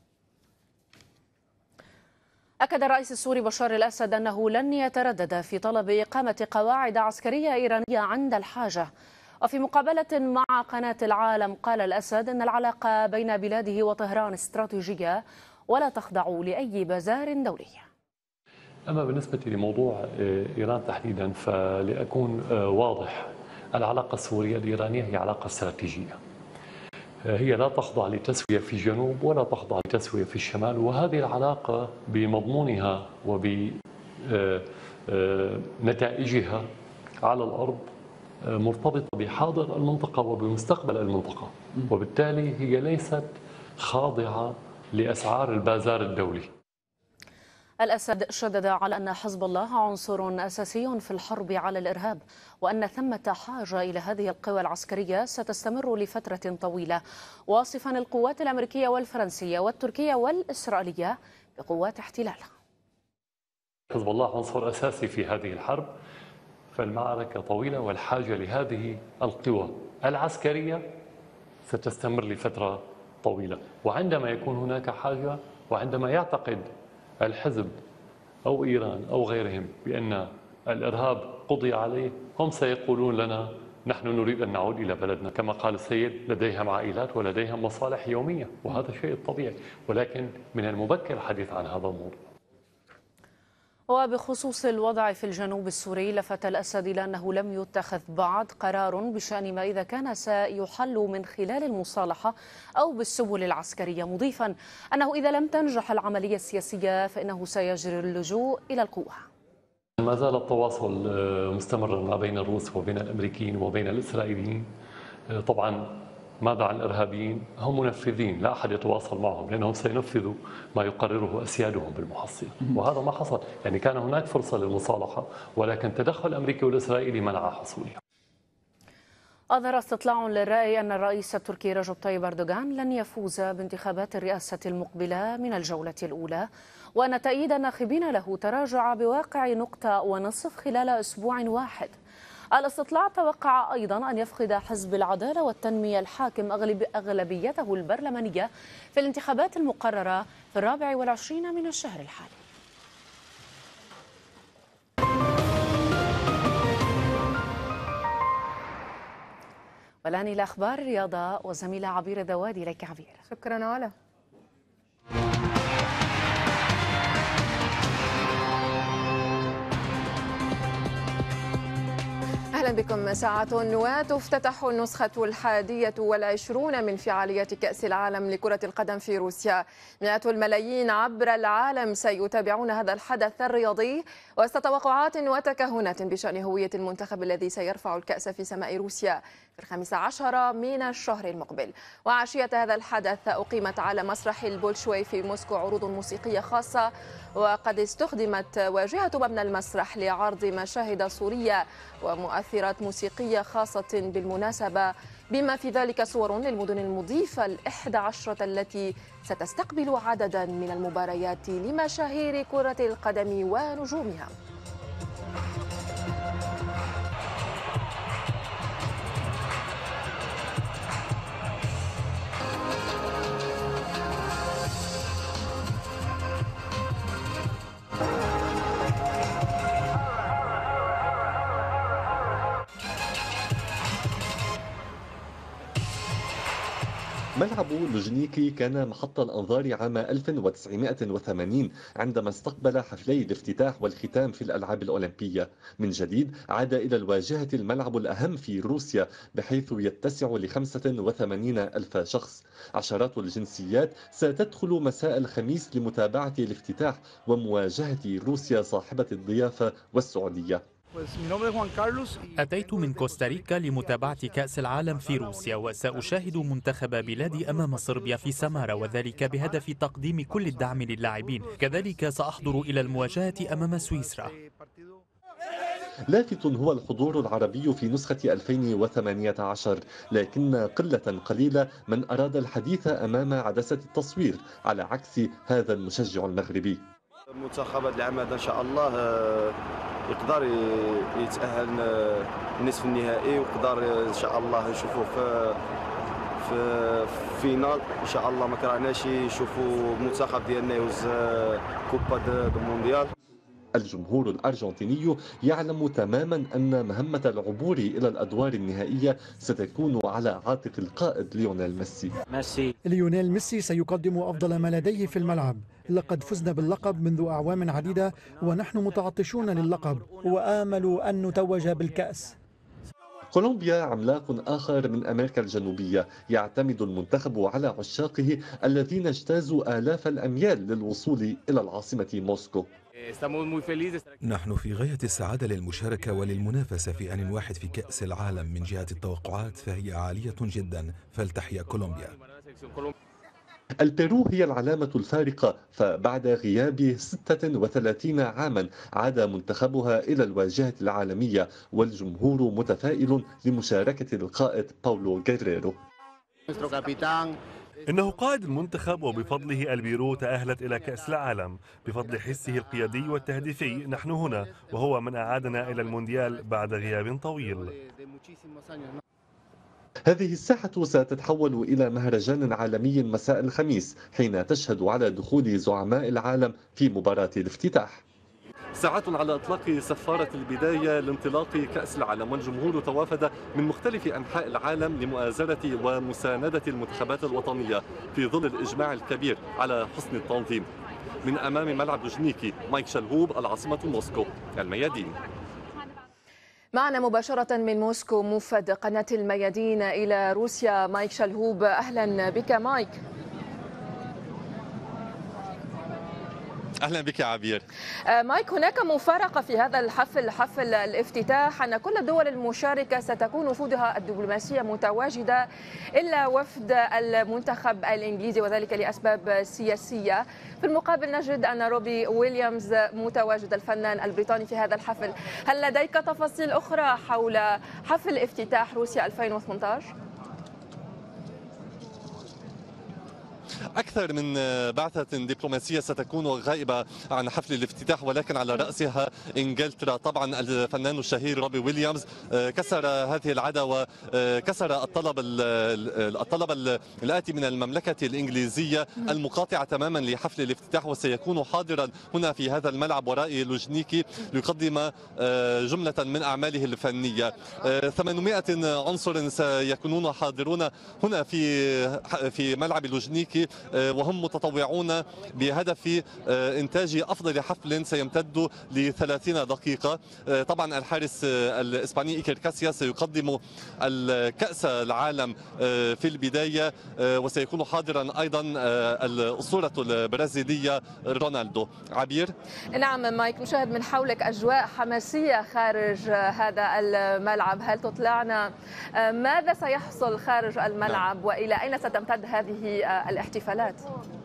أكد الرئيس السوري بشار الأسد أنه لن يتردد في طلب إقامة قواعد عسكرية إيرانية عند الحاجة. وفي مقابلة مع قناة العالم قال الأسد أن العلاقة بين بلاده وطهران استراتيجية ولا تخضع لأي بازار دولي. أما بالنسبة لموضوع إيران تحديدا فلأكون واضح، العلاقة السورية الإيرانية هي علاقة استراتيجية، هي لا تخضع لتسوية في الجنوب ولا تخضع لتسوية في الشمال، وهذه العلاقة بمضمونها وبنتائجها على الأرض مرتبطة بحاضر المنطقة وبمستقبل المنطقة، وبالتالي هي ليست خاضعة لأسعار البازار الدولي. الأسد شدد على أن حزب الله عنصر أساسي في الحرب على الإرهاب، وأن ثمة حاجة إلى هذه القوى العسكرية ستستمر لفترة طويلة، واصفا القوات الأمريكية والفرنسية والتركية والإسرائيلية بقوات احتلال. حزب الله عنصر أساسي في هذه الحرب، فالمعركة طويلة والحاجة لهذه القوى العسكرية ستستمر لفترة طويلة. وعندما يكون هناك حاجة وعندما يعتقد الحزب أو إيران أو غيرهم بأن الإرهاب قضي عليه، هم سيقولون لنا نحن نريد أن نعود إلى بلدنا. كما قال السيد، لديهم عائلات ولديهم مصالح يومية، وهذا شيء طبيعي، ولكن من المبكر الحديث عن هذا الموضوع. وبخصوص الوضع في الجنوب السوري، لفت الأسد إلى أنه لم يتخذ بعد قرار بشأن ما إذا كان سيحل من خلال المصالحة أو بالسبل العسكرية، مضيفا أنه إذا لم تنجح العملية السياسية فإنه سيجري اللجوء إلى القوة. ما زال التواصل مستمرا ما بين الروس وبين الأمريكيين وبين الإسرائيليين. طبعا ماذا عن الإرهابيين؟ هم منفذين، لا أحد يتواصل معهم لأنهم سينفذوا ما يقرره أسيادهم بالمحصلة، وهذا ما حصل. يعني كان هناك فرصة للمصالحة، ولكن تدخل الأمريكي والإسرائيلي منع حصولها. أظهر استطلاع للرأي أن الرئيس التركي رجب طيب أردوغان لن يفوز بانتخابات الرئاسة المقبلة من الجولة الأولى، وأن تأييد الناخبين له تراجع بواقع نقطة ونصف خلال أسبوع واحد. الاستطلاع توقع أيضا أن يفقد حزب العدالة والتنمية الحاكم أغلب أغلبيته البرلمانية في الانتخابات المقررة في الرابع والعشرين من الشهر الحالي. والآن إلى أخبار الرياضة وزميلة عبير الذوادي. لك عبير. شكرا علا. أهلا بكم. ساعة وتفتتح النسخة الحادية والعشرون من فعاليات كأس العالم لكرة القدم في روسيا. مئات الملايين عبر العالم سيتابعون هذا الحدث الرياضي وسط توقعات وتكهنات بشأن هوية المنتخب الذي سيرفع الكأس في سماء روسيا في الخامس عشر من الشهر المقبل. وعشية هذا الحدث أقيمت على مسرح البولشوي في موسكو عروض موسيقية خاصة، وقد استخدمت واجهة مبنى المسرح لعرض مشاهد صورية ومؤثرات موسيقية خاصة بالمناسبة، بما في ذلك صور للمدن المضيفة الإحدى عشرة التي ستستقبل عددا من المباريات لمشاهير كرة القدم ونجومها. ملعب لوجنيكي كان محط الأنظار عام ألف وتسعمئة وثمانين عندما استقبل حفلي الافتتاح والختام في الألعاب الأولمبية. من جديد عاد إلى الواجهة الملعب الأهم في روسيا، بحيث يتسع لخمسة وثمانين ألف شخص. عشرات الجنسيات ستدخل مساء الخميس لمتابعة الافتتاح ومواجهة روسيا صاحبة الضيافة والسعودية. أتيت من كوستاريكا لمتابعة كأس العالم في روسيا، وسأشاهد منتخب بلادي أمام صربيا في سمارا، وذلك بهدف تقديم كل الدعم للاعبين. كذلك سأحضر إلى المواجهة أمام سويسرا. لافت هو الحضور العربي في نسخة ألفين وثمانية عشر، لكن قلة قليلة من أراد الحديث أمام عدسة التصوير، على عكس هذا المشجع المغربي. منتخبات العام هذا إن شاء الله يقدر يتأهل النصف النهائي، ويقدر إن شاء الله نشوفوه في في فينال إن شاء الله. ما كرهناش نشوفوا المنتخب ديالنا يوز كوبا دو مونديال. الجمهور الأرجنتيني يعلم تماما أن مهمة العبور إلى الأدوار النهائية ستكون على عاتق القائد ليونيل ميسي. ميسي ليونيل ميسي سيقدم أفضل ما لديه في الملعب. لقد فزنا باللقب منذ أعوام عديدة ونحن متعطشون للقب، وآمل أن نتوج بالكأس. كولومبيا عملاق آخر من أمريكا الجنوبية، يعتمد المنتخب على عشاقه الذين اجتازوا آلاف الأميال للوصول إلى العاصمة موسكو. نحن في غاية السعادة للمشاركة وللمنافسة في آن واحد في كأس العالم. من جهة التوقعات فهي عالية جدا، فلتحيا كولومبيا. البيرو هي العلامة الفارقة، فبعد غياب ستة وثلاثين عاما عاد منتخبها إلى الواجهة العالمية، والجمهور متفائل لمشاركة القائد باولو غيريرو. إنه قائد المنتخب، وبفضله البيرو تأهلت إلى كأس العالم. بفضل حسه القيادي والتهديفي نحن هنا، وهو من أعادنا إلى المونديال بعد غياب طويل. هذه الساحة ستتحول إلى مهرجان عالمي مساء الخميس، حين تشهد على دخول زعماء العالم في مباراة الافتتاح. ساعات على إطلاق سفارة البداية لانطلاق كأس العالم، والجمهور توافد من مختلف أنحاء العالم لمؤازرة ومساندة المنتخبات الوطنية في ظل الإجماع الكبير على حسن التنظيم. من أمام ملعب لوجنيكي، مايك شلهوب، العاصمة موسكو، الميادين. معنا مباشرة من موسكو موفد قناة الميادين إلى روسيا مايك شلهوب. أهلا بك مايك. أهلا بك عبير. مايك، هناك مفارقة في هذا الحفل، حفل الافتتاح، أن كل الدول المشاركة ستكون وفودها الدبلوماسية متواجدة إلا وفد المنتخب الإنجليزي، وذلك لأسباب سياسية. في المقابل نجد أن روبي ويليامز متواجد، الفنان البريطاني، في هذا الحفل. هل لديك تفاصيل أخرى حول حفل افتتاح روسيا ألفين وثمانية عشر؟ أكثر من بعثة دبلوماسية ستكون غائبة عن حفل الافتتاح، ولكن على رأسها إنجلترا. طبعا الفنان الشهير روبي ويليامز كسر هذه العادة وكسر الطلب الطلب الآتي من المملكة الإنجليزية المقاطعة تماما لحفل الافتتاح، وسيكون حاضرا هنا في هذا الملعب وراء لوجنيكي ليقدم جملة من أعماله الفنية. ثمانمائة عنصر سيكونون حاضرون هنا في في ملعب لوجنيكي، وهم متطوعون بهدف إنتاج أفضل حفل سيمتد لثلاثين دقيقة. طبعا الحارس الإسباني إيكر كاسياس سيقدم الكأس العالم في البداية، وسيكون حاضرا أيضا الأسطورة البرازيلية رونالدو. عبير. نعم مايك، نشاهد من حولك أجواء حماسية خارج هذا الملعب. هل تطلعنا ماذا سيحصل خارج الملعب، نعم. وإلى أين ستمتد هذه الاحتفالات؟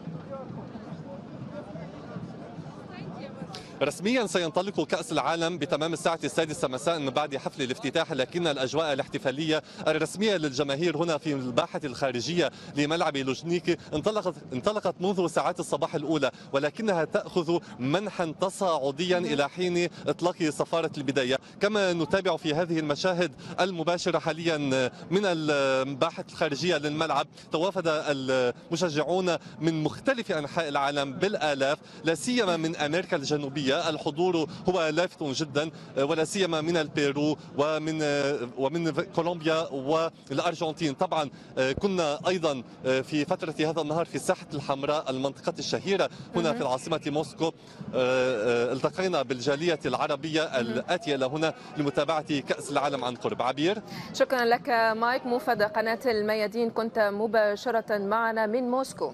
رسميا سينطلق كأس العالم بتمام الساعة السادسة مساء من بعد حفل الافتتاح، لكن الأجواء الاحتفالية الرسمية للجماهير هنا في الباحة الخارجية لملعب لوجنيكي انطلقت انطلقت منذ ساعات الصباح الأولى، ولكنها تأخذ منحا تصاعديا إلى حين إطلاق سفارة البداية. كما نتابع في هذه المشاهد المباشرة حاليا من الباحة الخارجية للملعب، توافد المشجعون من مختلف أنحاء العالم بالآلاف، لا سيما من أمريكا الجنوبية. الحضور هو لافت جدا، ولا سيما من البيرو ومن ومن كولومبيا والارجنتين. طبعا كنا ايضا في فتره هذا النهار في الساحه الحمراء، المنطقه الشهيره هنا في العاصمه موسكو. التقينا بالجاليه العربيه الاتيه لهنا لمتابعه كاس العالم عن قرب. عبير. شكرا لك مايك، موفد قناه الميادين، كنت مباشره معنا من موسكو.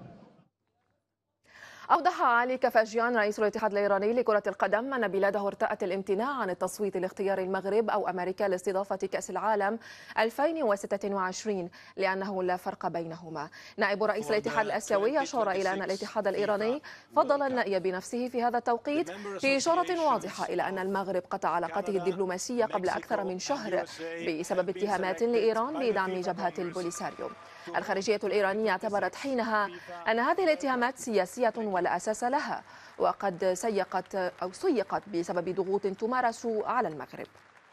أوضح علي كفاجيان رئيس الاتحاد الإيراني لكرة القدم أن بلاده ارتأت الامتناع عن التصويت لاختيار المغرب أو أمريكا لاستضافة كأس العالم ألفين وستة وعشرين لأنه لا فرق بينهما. نائب رئيس الاتحاد الآسيوي أشار إلى أن الاتحاد الإيراني فضل النأي بنفسه في هذا التوقيت، في إشارة واضحة إلى أن المغرب قطع علاقاته الدبلوماسية قبل أكثر من شهر بسبب اتهامات لإيران بدعم جبهة البوليساريو. الخارجية الإيرانية اعتبرت حينها أن هذه الاتهامات سياسية ولا أساس لها، وقد سيقت أو سيقت بسبب ضغوط تمارس على المغرب.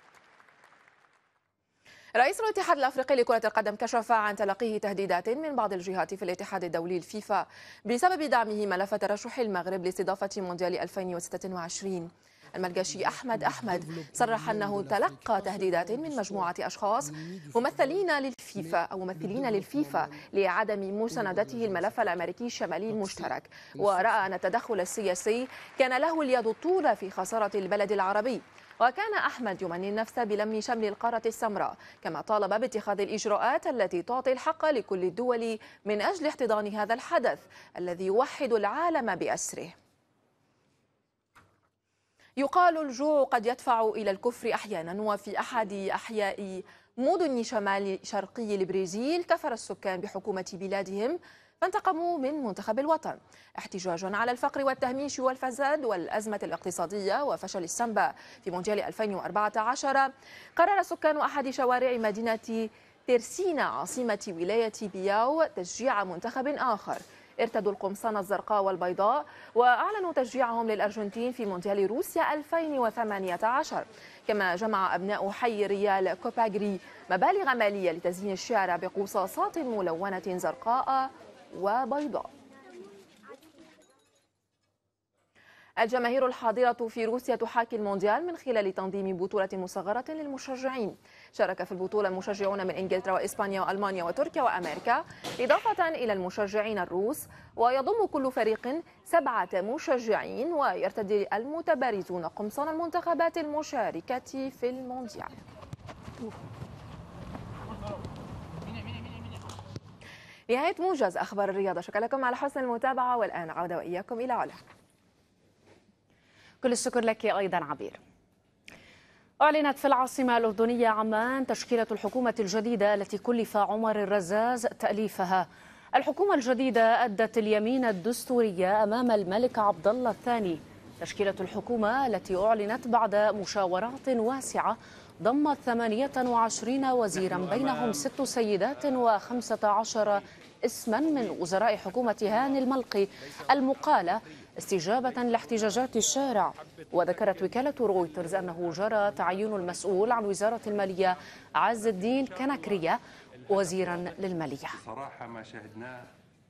رئيس الاتحاد الأفريقي لكرة القدم كشف عن تلقيه تهديدات من بعض الجهات في الاتحاد الدولي الفيفا بسبب دعمه ملف ترشح المغرب لاستضافة مونديال ألفين وستة وعشرين. الملقشي أحمد أحمد صرح أنه تلقى تهديدات من مجموعة أشخاص ممثلين للفيفا أو ممثلين للفيفا لعدم مساندته الملف الأمريكي الشمالي المشترك، ورأى أن التدخل السياسي كان له اليد الطولى في خسارة البلد العربي. وكان أحمد يمني النفس بلم شمل القارة السمراء، كما طالب باتخاذ الإجراءات التي تعطي الحق لكل الدول من أجل احتضان هذا الحدث الذي يوحد العالم بأسره. يقال الجوع قد يدفع إلى الكفر أحيانا، وفي أحد أحياء مدن شمال شرقي البرازيل كفر السكان بحكومة بلادهم فانتقموا من منتخب الوطن احتجاجا على الفقر والتهميش والفساد والأزمة الاقتصادية وفشل السامبا في مونديال ألفين وأربعة عشر. قرر سكان أحد شوارع مدينة تيرسينا عاصمة ولاية بياو تشجيع منتخب آخر. ارتدوا القمصان الزرقاء والبيضاء وأعلنوا تشجيعهم للأرجنتين في مونديال روسيا ألفين وثمانية عشر. كما جمع أبناء حي ريال كوباغري مبالغ مالية لتزيين الشارع بقصاصات ملونة زرقاء وبيضاء. الجماهير الحاضرة في روسيا تحاكي المونديال من خلال تنظيم بطولة مصغرة للمشجعين. شارك في البطولة مشجعون من إنجلترا وإسبانيا وألمانيا وتركيا وأمريكا إضافة إلى المشجعين الروس، ويضم كل فريق سبعة مشجعين، ويرتدي المتبارزون قمصان المنتخبات المشاركة في المونديال. نهاية موجز أخبار الرياضة، شكرا لكم على حسن المتابعة، والآن عودة وإياكم إلى علا. كل الشكر لك أيضا عبير. أعلنت في العاصمة الأردنية عمان تشكيلة الحكومة الجديدة التي كلف عمر الرزاز تأليفها. الحكومة الجديدة أدت اليمين الدستورية أمام الملك عبد الله الثاني. تشكيلة الحكومة التي أعلنت بعد مشاورات واسعة ضمت ثمانية وعشرين وزيرا بينهم ست سيدات وخمسة عشر اسما من وزراء حكومة هاني الملقي المقالة استجابة لاحتجاجات الشارع. وذكرت وكالة رويترز أنه جرى تعيين المسؤول عن وزارة المالية عز الدين كنكرية وزيرا للمالية. صراحة ما شاهدناه.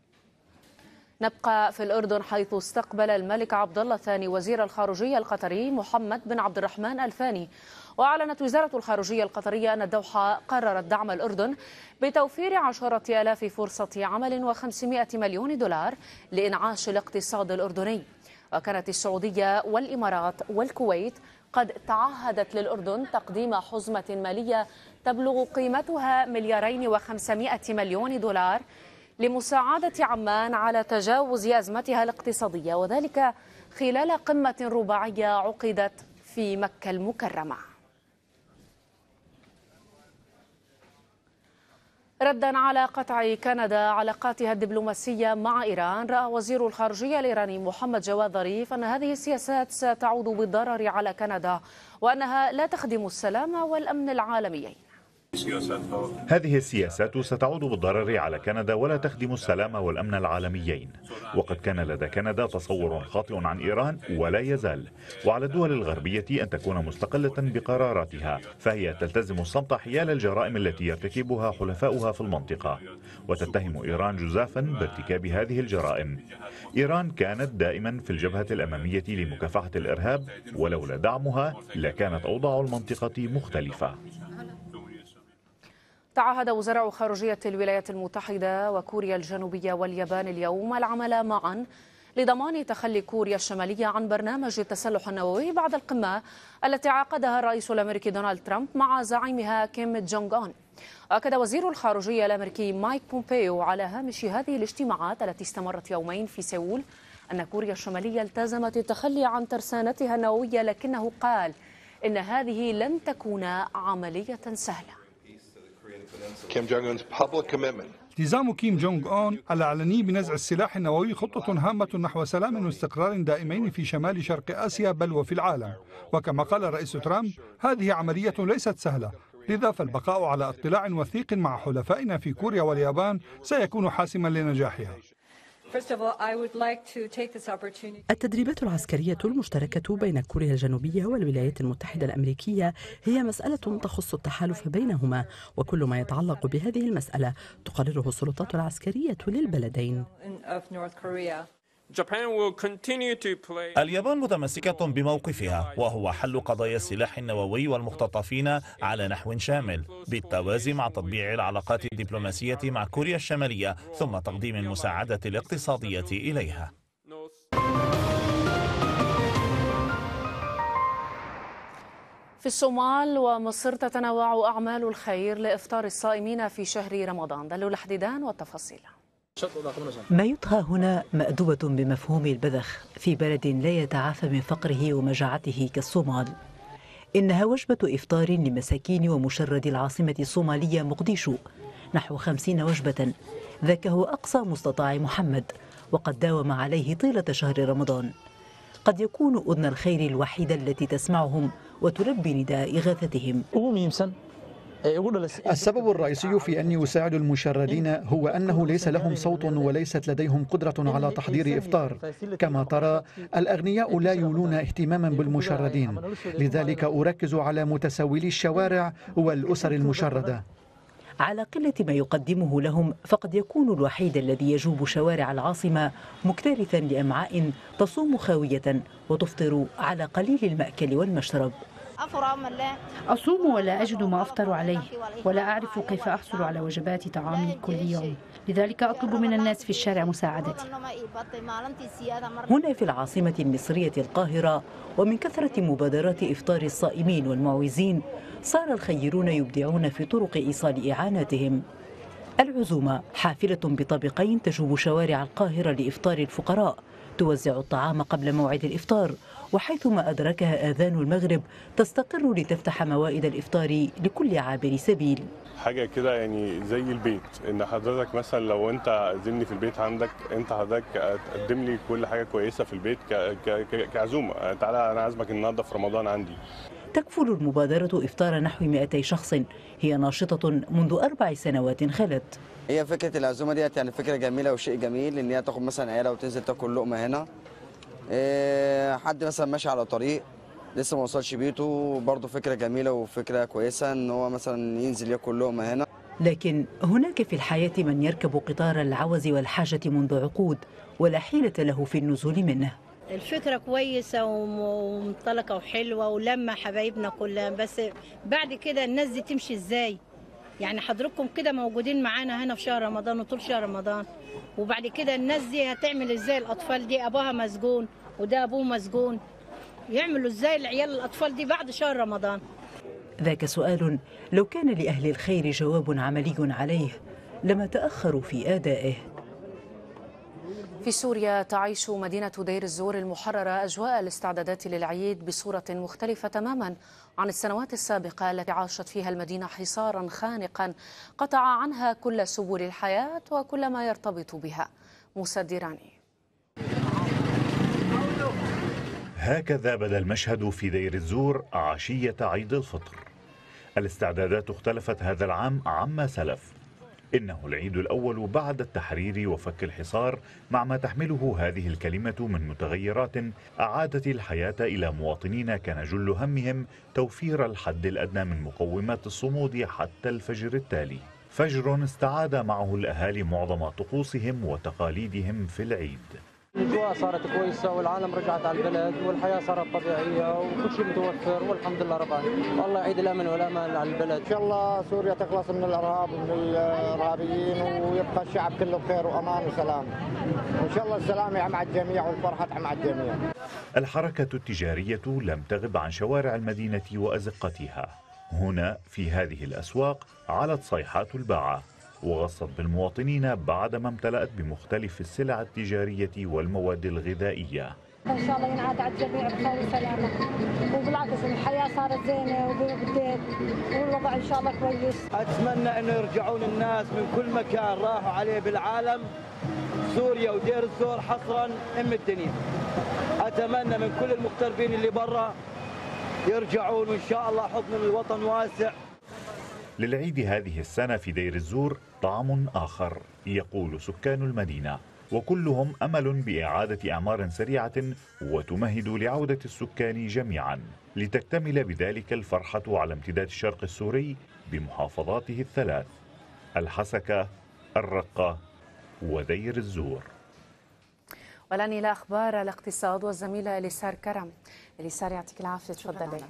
نبقى في الأردن حيث استقبل الملك عبد الله الثاني وزير الخارجية القطري محمد بن عبد الرحمن الثاني. وأعلنت وزارة الخارجية القطرية أن الدوحة قررت دعم الأردن بتوفير عشرة آلاف فرصة عمل وخمسمائة مليون دولار لإنعاش الاقتصاد الأردني. وكانت السعودية والإمارات والكويت قد تعهدت للأردن تقديم حزمة مالية تبلغ قيمتها مليارين وخمسمائة مليون دولار لمساعدة عمان على تجاوز أزمتها الاقتصادية، وذلك خلال قمة رباعية عقدت في مكة المكرمة. ردا على قطع كندا علاقاتها الدبلوماسية مع إيران، رأى وزير الخارجية الإيراني محمد جواد ظريف أن هذه السياسات ستعود بالضرر على كندا وأنها لا تخدم السلام والأمن العالميين. هذه السياسات ستعود بالضرر على كندا ولا تخدم السلام والأمن العالميين. وقد كان لدى كندا تصور خاطئ عن إيران ولا يزال، وعلى الدول الغربية أن تكون مستقلة بقراراتها، فهي تلتزم الصمت حيال الجرائم التي يرتكبها حلفاؤها في المنطقة، وتتهم إيران جزافا بارتكاب هذه الجرائم. إيران كانت دائما في الجبهة الأمامية لمكافحة الإرهاب، ولولا دعمها لكانت أوضاع المنطقة مختلفة. تعهد وزراء خارجية الولايات المتحدة وكوريا الجنوبية واليابان اليوم العمل معا لضمان تخلي كوريا الشمالية عن برنامج التسلح النووي بعد القمة التي عقدها الرئيس الأمريكي دونالد ترامب مع زعيمها كيم جونغ أون. أكد وزير الخارجية الأمريكي مايك بومبيو على هامش هذه الاجتماعات التي استمرت يومين في سيول أن كوريا الشمالية التزمت التخلي عن ترسانتها النووية، لكنه قال إن هذه لن تكون عملية سهلة. التزام كيم جونغ أون العلني بنزع السلاح النووي خطة هامة نحو سلام واستقرار دائمين في شمال شرق آسيا بل وفي العالم. وكما قال الرئيس ترامب هذه عملية ليست سهلة، لذا فالبقاء على اطلاع وثيق مع حلفائنا في كوريا واليابان سيكون حاسما لنجاحها. التدريبات العسكرية المشتركة بين كوريا الجنوبية والولايات المتحدة الأمريكية هي مسألة تخص التحالف بينهما، وكل ما يتعلق بهذه المسألة تقرره السلطات العسكرية للبلدين. اليابان متمسكة بموقفها، وهو حل قضايا السلاح النووي والمختطفين على نحو شامل بالتوازي مع تطبيع العلاقات الدبلوماسية مع كوريا الشمالية ثم تقديم المساعدة الاقتصادية إليها. في الصومال ومصر تتنوع أعمال الخير لإفطار الصائمين في شهر رمضان. دلوا الحديدان والتفاصيل. ما يطهى هنا مأدوبة بمفهوم البذخ في بلد لا يتعافى من فقره ومجاعته كالصومال. إنها وجبة إفطار لمساكين ومشرد العاصمة الصومالية مقديشو، نحو خمسين وجبة ذاك هو أقصى مستطاع محمد، وقد داوم عليه طيلة شهر رمضان. قد يكون أذن الخير الوحيدة التي تسمعهم وتلبي نداء إغاثتهم. السبب الرئيسي في أني أساعد المشردين هو أنه ليس لهم صوت وليست لديهم قدرة على تحضير إفطار. كما ترى، الأغنياء لا يولون اهتماما بالمشردين، لذلك أركز على متسولي الشوارع والأسر المشردة. على قلة ما يقدمه لهم، فقد يكون الوحيد الذي يجوب شوارع العاصمة مكترثا لأمعاء تصوم خاوية وتفطر على قليل المأكل والمشرب. أصوم ولا أجد ما أفطر عليه، ولا أعرف كيف أحصل على وجبات طعامي كل يوم، لذلك أطلب من الناس في الشارع مساعدتي. هنا في العاصمة المصرية القاهرة، ومن كثرة مبادرات إفطار الصائمين والمعوزين، صار الخيرون يبدعون في طرق إيصال إعاناتهم. العزومة حافلة بطابقين تجوب شوارع القاهرة لإفطار الفقراء، توزع الطعام قبل موعد الإفطار، وحيثما أدركها آذان المغرب تستقر لتفتح موائد الإفطار لكل عابر سبيل. حاجة كده يعني زي البيت، إن حضرتك مثلا لو أنت عازمني في البيت عندك، أنت حضرتك تقدم لي كل حاجة كويسة في البيت كعزومة. تعالى أنا عازمك النهارده في رمضان عندي. تكفل المبادرة إفطار نحو مئتي شخص، هي ناشطة منذ أربع سنوات خلت. هي فكرة العزومة ديت يعني فكرة جميلة وشيء جميل، إن هي تاخد مثلا عيالة وتنزل تاكل لقمة هنا. إيه حد مثلا ماشي على طريق لسه ما وصلش بيته، برضه فكرة جميلة وفكرة كويسة إن هو مثلا ينزل ياكل لقمة هنا. لكن هناك في الحياة من يركب قطار العوز والحاجة منذ عقود ولا حيلة له في النزول منه. الفكرة كويسة ومنطلقة وحلوة ولما حبايبنا كلها، بس بعد كده الناس دي تمشي ازاي؟ يعني حضراتكم كده موجودين معانا هنا في شهر رمضان وطول شهر رمضان، وبعد كده الناس دي هتعمل ازاي؟ الأطفال دي أبوها مسجون وده أبوه مسجون، يعملوا ازاي العيال الأطفال دي بعد شهر رمضان؟ ذاك سؤال لو كان لأهل الخير جواب عملي عليه لما تأخروا في آدائه. في سوريا تعيش مدينة دير الزور المحررة أجواء الاستعدادات للعيد بصورة مختلفة تماما عن السنوات السابقة التي عاشت فيها المدينة حصارا خانقا قطع عنها كل سبل الحياة وكل ما يرتبط بها. موسى الديراني. هكذا بدا المشهد في دير الزور عشية عيد الفطر. الاستعدادات اختلفت هذا العام عما سلف. إنه العيد الأول بعد التحرير وفك الحصار، مع ما تحمله هذه الكلمة من متغيرات أعادت الحياة إلى مواطنين كان جل همهم توفير الحد الأدنى من مقومات الصمود حتى الفجر التالي. فجر استعاد معه الأهالي معظم طقوسهم وتقاليدهم في العيد. الأجواء صارت كويسة والعالم رجعت على البلد والحياة صارت طبيعية وكل شيء متوفر والحمد لله رب العالمين. والله يعيد الأمن والأمان على البلد. إن شاء الله سوريا تخلص من الإرهاب ومن الإرهابيين ويبقى الشعب كله بخير وأمان وسلام. وإن شاء الله السلام يعم على الجميع والفرحة تعم على الجميع. الحركة التجارية لم تغب عن شوارع المدينة وأزقتها. هنا في هذه الأسواق علت صيحات الباعة وغصت بالمواطنين بعدما امتلأت بمختلف السلع التجارية والمواد الغذائية. إن شاء الله ينعاد على الجميع بخير وسلامة، وبالعكس الحياة صارت زينة وبالبيت والوضع إن شاء الله كويس. أتمنى إنه يرجعون الناس من كل مكان راحوا عليه بالعالم، سوريا ودير الزور حصرا أم الدنيا. أتمنى من كل المغتربين اللي برا يرجعون وإن شاء الله حضن الوطن واسع. للعيد هذه السنة في دير الزور طعم آخر، يقول سكان المدينة، وكلهم أمل بإعادة أعمار سريعة وتمهد لعودة السكان جميعا، لتكتمل بذلك الفرحة على امتداد الشرق السوري بمحافظاته الثلاث: الحسكة، الرقة، ودير الزور. والآن إلى أخبار الاقتصاد والزميلة إليسار كرم. إليسار يعطيك العافية، تفضلي.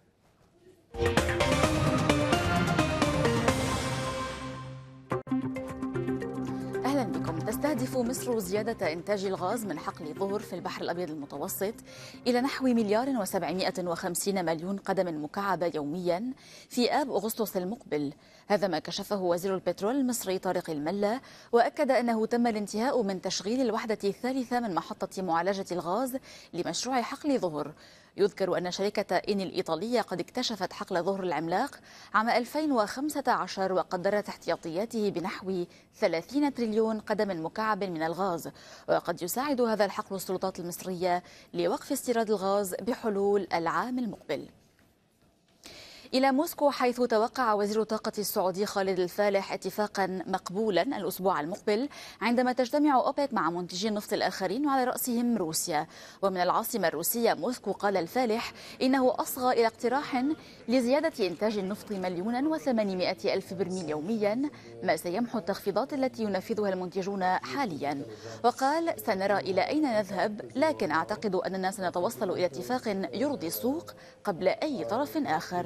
أهلا بكم. تستهدف مصر زيادة إنتاج الغاز من حقل ظهر في البحر الأبيض المتوسط إلى نحو مليار وسبعمائة وخمسين مليون قدم مكعبة يوميا في آب أغسطس المقبل. هذا ما كشفه وزير البترول المصري طارق الملا، وأكد أنه تم الانتهاء من تشغيل الوحدة الثالثة من محطة معالجة الغاز لمشروع حقل ظهر. يذكر أن شركة إني الإيطالية قد اكتشفت حقل ظهر العملاق عام ألفين وخمسة عشر وقدرت احتياطياته بنحو ثلاثين تريليون قدم مكعب من الغاز، وقد يساعد هذا الحقل السلطات المصرية لوقف استيراد الغاز بحلول العام المقبل. إلى موسكو، حيث توقع وزير الطاقة السعودي خالد الفالح اتفاقا مقبولا الأسبوع المقبل عندما تجتمع أوبك مع منتجي النفط الآخرين وعلى رأسهم روسيا. ومن العاصمة الروسية موسكو قال الفالح إنه أصغى إلى اقتراح لزيادة إنتاج النفط مليونا وثمانمائة ألف برميل يوميا، ما سيمحو التخفيضات التي ينفذها المنتجون حاليا. وقال: سنرى إلى أين نذهب، لكن أعتقد أننا سنتوصل إلى اتفاق يرضي السوق قبل أي طرف آخر.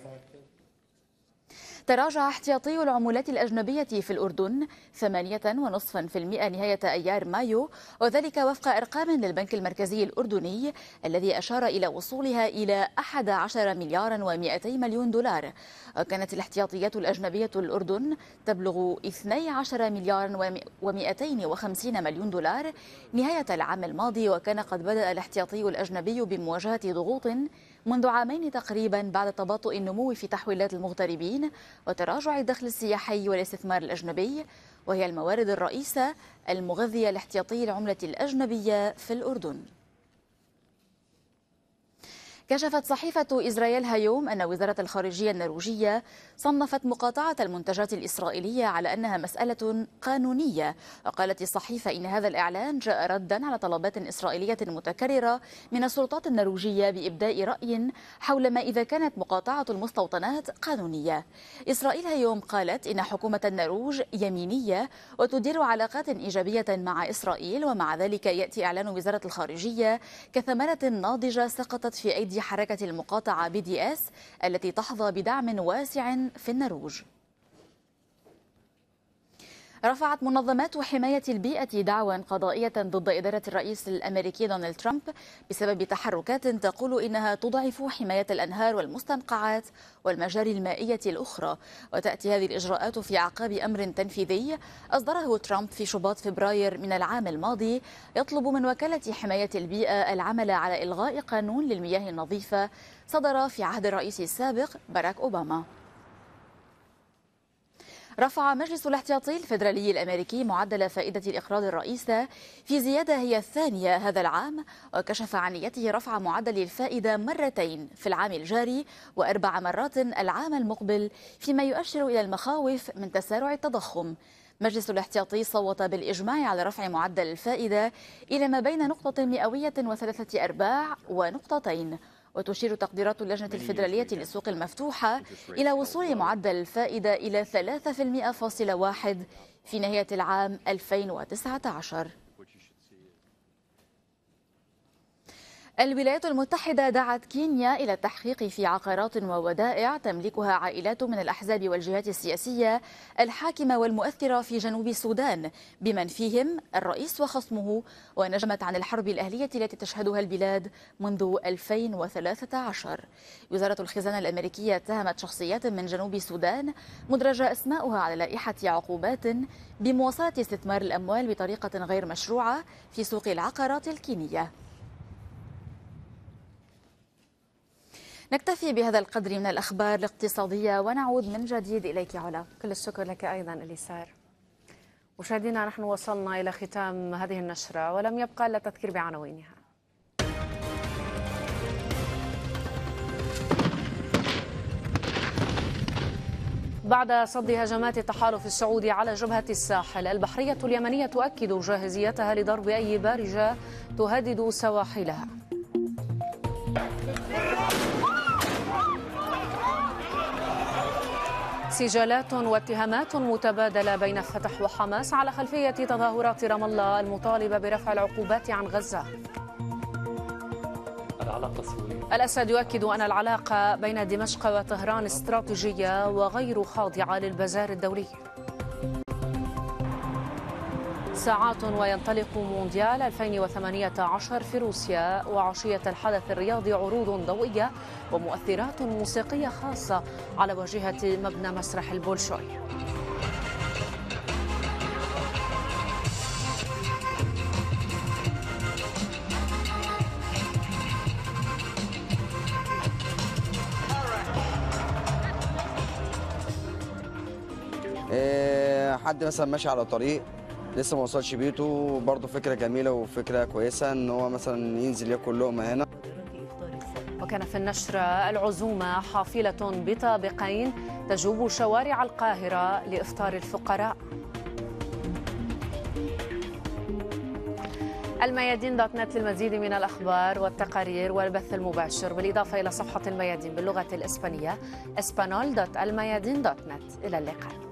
تراجع احتياطي العملات الأجنبية في الأردن ثمانية ونصف في المئة نهاية أيار مايو، وذلك وفق أرقام للبنك المركزي الأردني الذي أشار إلى وصولها إلى أحد عشر مليارا ومئتي مليون دولار. وكانت الاحتياطيات الأجنبية للأردن تبلغ اثني عشر مليارا ومئتين وخمسين مليون دولار نهاية العام الماضي، وكان قد بدأ الاحتياطي الأجنبي بمواجهة ضغوط منذ عامين تقريبا بعد تباطؤ النمو في تحويلات المغتربين وتراجع الدخل السياحي والاستثمار الأجنبي، وهي الموارد الرئيسة المغذية لاحتياطي العملة الأجنبية في الأردن. كشفت صحيفة إسرائيل هيوم أن وزارة الخارجية النرويجية صنفت مقاطعة المنتجات الإسرائيلية على أنها مسألة قانونية. وقالت الصحيفة إن هذا الإعلان جاء ردا على طلبات إسرائيلية متكررة من السلطات النرويجية بإبداء رأي حول ما إذا كانت مقاطعة المستوطنات قانونية. إسرائيل هيوم قالت إن حكومة النرويج يمينية وتدير علاقات إيجابية مع إسرائيل، ومع ذلك يأتي إعلان وزارة الخارجية كثمرة ناضجة سقطت في أيدي حركة المقاطعة بي دي إس التي تحظى بدعم واسع في النرويج. رفعت منظمات حماية البيئة دعوى قضائية ضد إدارة الرئيس الأمريكي دونالد ترامب بسبب تحركات تقول إنها تضعف حماية الأنهار والمستنقعات والمجاري المائية الأخرى. وتأتي هذه الإجراءات في أعقاب أمر تنفيذي أصدره ترامب في شباط فبراير من العام الماضي يطلب من وكالة حماية البيئة العمل على إلغاء قانون للمياه النظيفة صدر في عهد الرئيس السابق باراك أوباما. رفع مجلس الاحتياطي الفيدرالي الأمريكي معدل فائدة الإقراض الرئيسة في زيادة هي الثانية هذا العام، وكشف عن نيته رفع معدل الفائدة مرتين في العام الجاري وأربع مرات العام المقبل، فيما يؤشر إلى المخاوف من تسارع التضخم. مجلس الاحتياطي صوت بالإجماع على رفع معدل الفائدة إلى ما بين نقطة مئوية وثلاثة أرباع ونقطتين. وتشير تقديرات اللجنة الفيدرالية للسوق المفتوحة إلى وصول معدل الفائدة إلى ثلاثة فاصلة واحد في نهاية العام ألفين وتسعة عشر. الولايات المتحدة دعت كينيا إلى التحقيق في عقارات وودائع تملكها عائلات من الأحزاب والجهات السياسية الحاكمة والمؤثرة في جنوب السودان، بمن فيهم الرئيس وخصمه، ونجمت عن الحرب الأهلية التي تشهدها البلاد منذ ألفين وثلاثة عشر. وزارة الخزانة الأمريكية اتهمت شخصيات من جنوب السودان مدرجة أسماؤها على لائحة عقوبات بمواصلة استثمار الأموال بطريقة غير مشروعة في سوق العقارات الكينية. نكتفي بهذا القدر من الأخبار الاقتصادية ونعود من جديد إليك علا. كل الشكر لك أيضا إليسار. مشاهدينا، نحن وصلنا إلى ختام هذه النشرة ولم يبقى إلا التذكير بعناوينها. بعد صد هجمات التحالف السعودي على جبهة الساحل، البحرية اليمنية تؤكد جاهزيتها لضرب أي بارجة تهدد سواحلها. سجالات واتهامات متبادلة بين فتح وحماس على خلفية تظاهرات رام الله المطالبة برفع العقوبات عن غزة. العلاقة السورية. الأسد يؤكد أن العلاقة بين دمشق وطهران استراتيجية وغير خاضعة للبزار الدولي. ساعات وينطلق مونديال ألفين وثمانية عشر في روسيا، وعشية الحدث الرياضي عروض ضوئية ومؤثرات موسيقية خاصة على واجهة مبنى مسرح البولشوي. إيه، حد مثلا ماشي على طريق لسه ما وصلش بيته، برضه فكره جميله وفكره كويسه ان هو مثلا ينزل ياكل لقمه هنا. وكان في النشر العزومة حافلة بطابقين تجوب شوارع القاهرة لإفطار الفقراء. الميادين دوت نت للمزيد من الأخبار والتقارير والبث المباشر، بالإضافة إلى صفحة الميادين باللغة الإسبانية اسبانول دوت الميادين دوت نت. إلى اللقاء.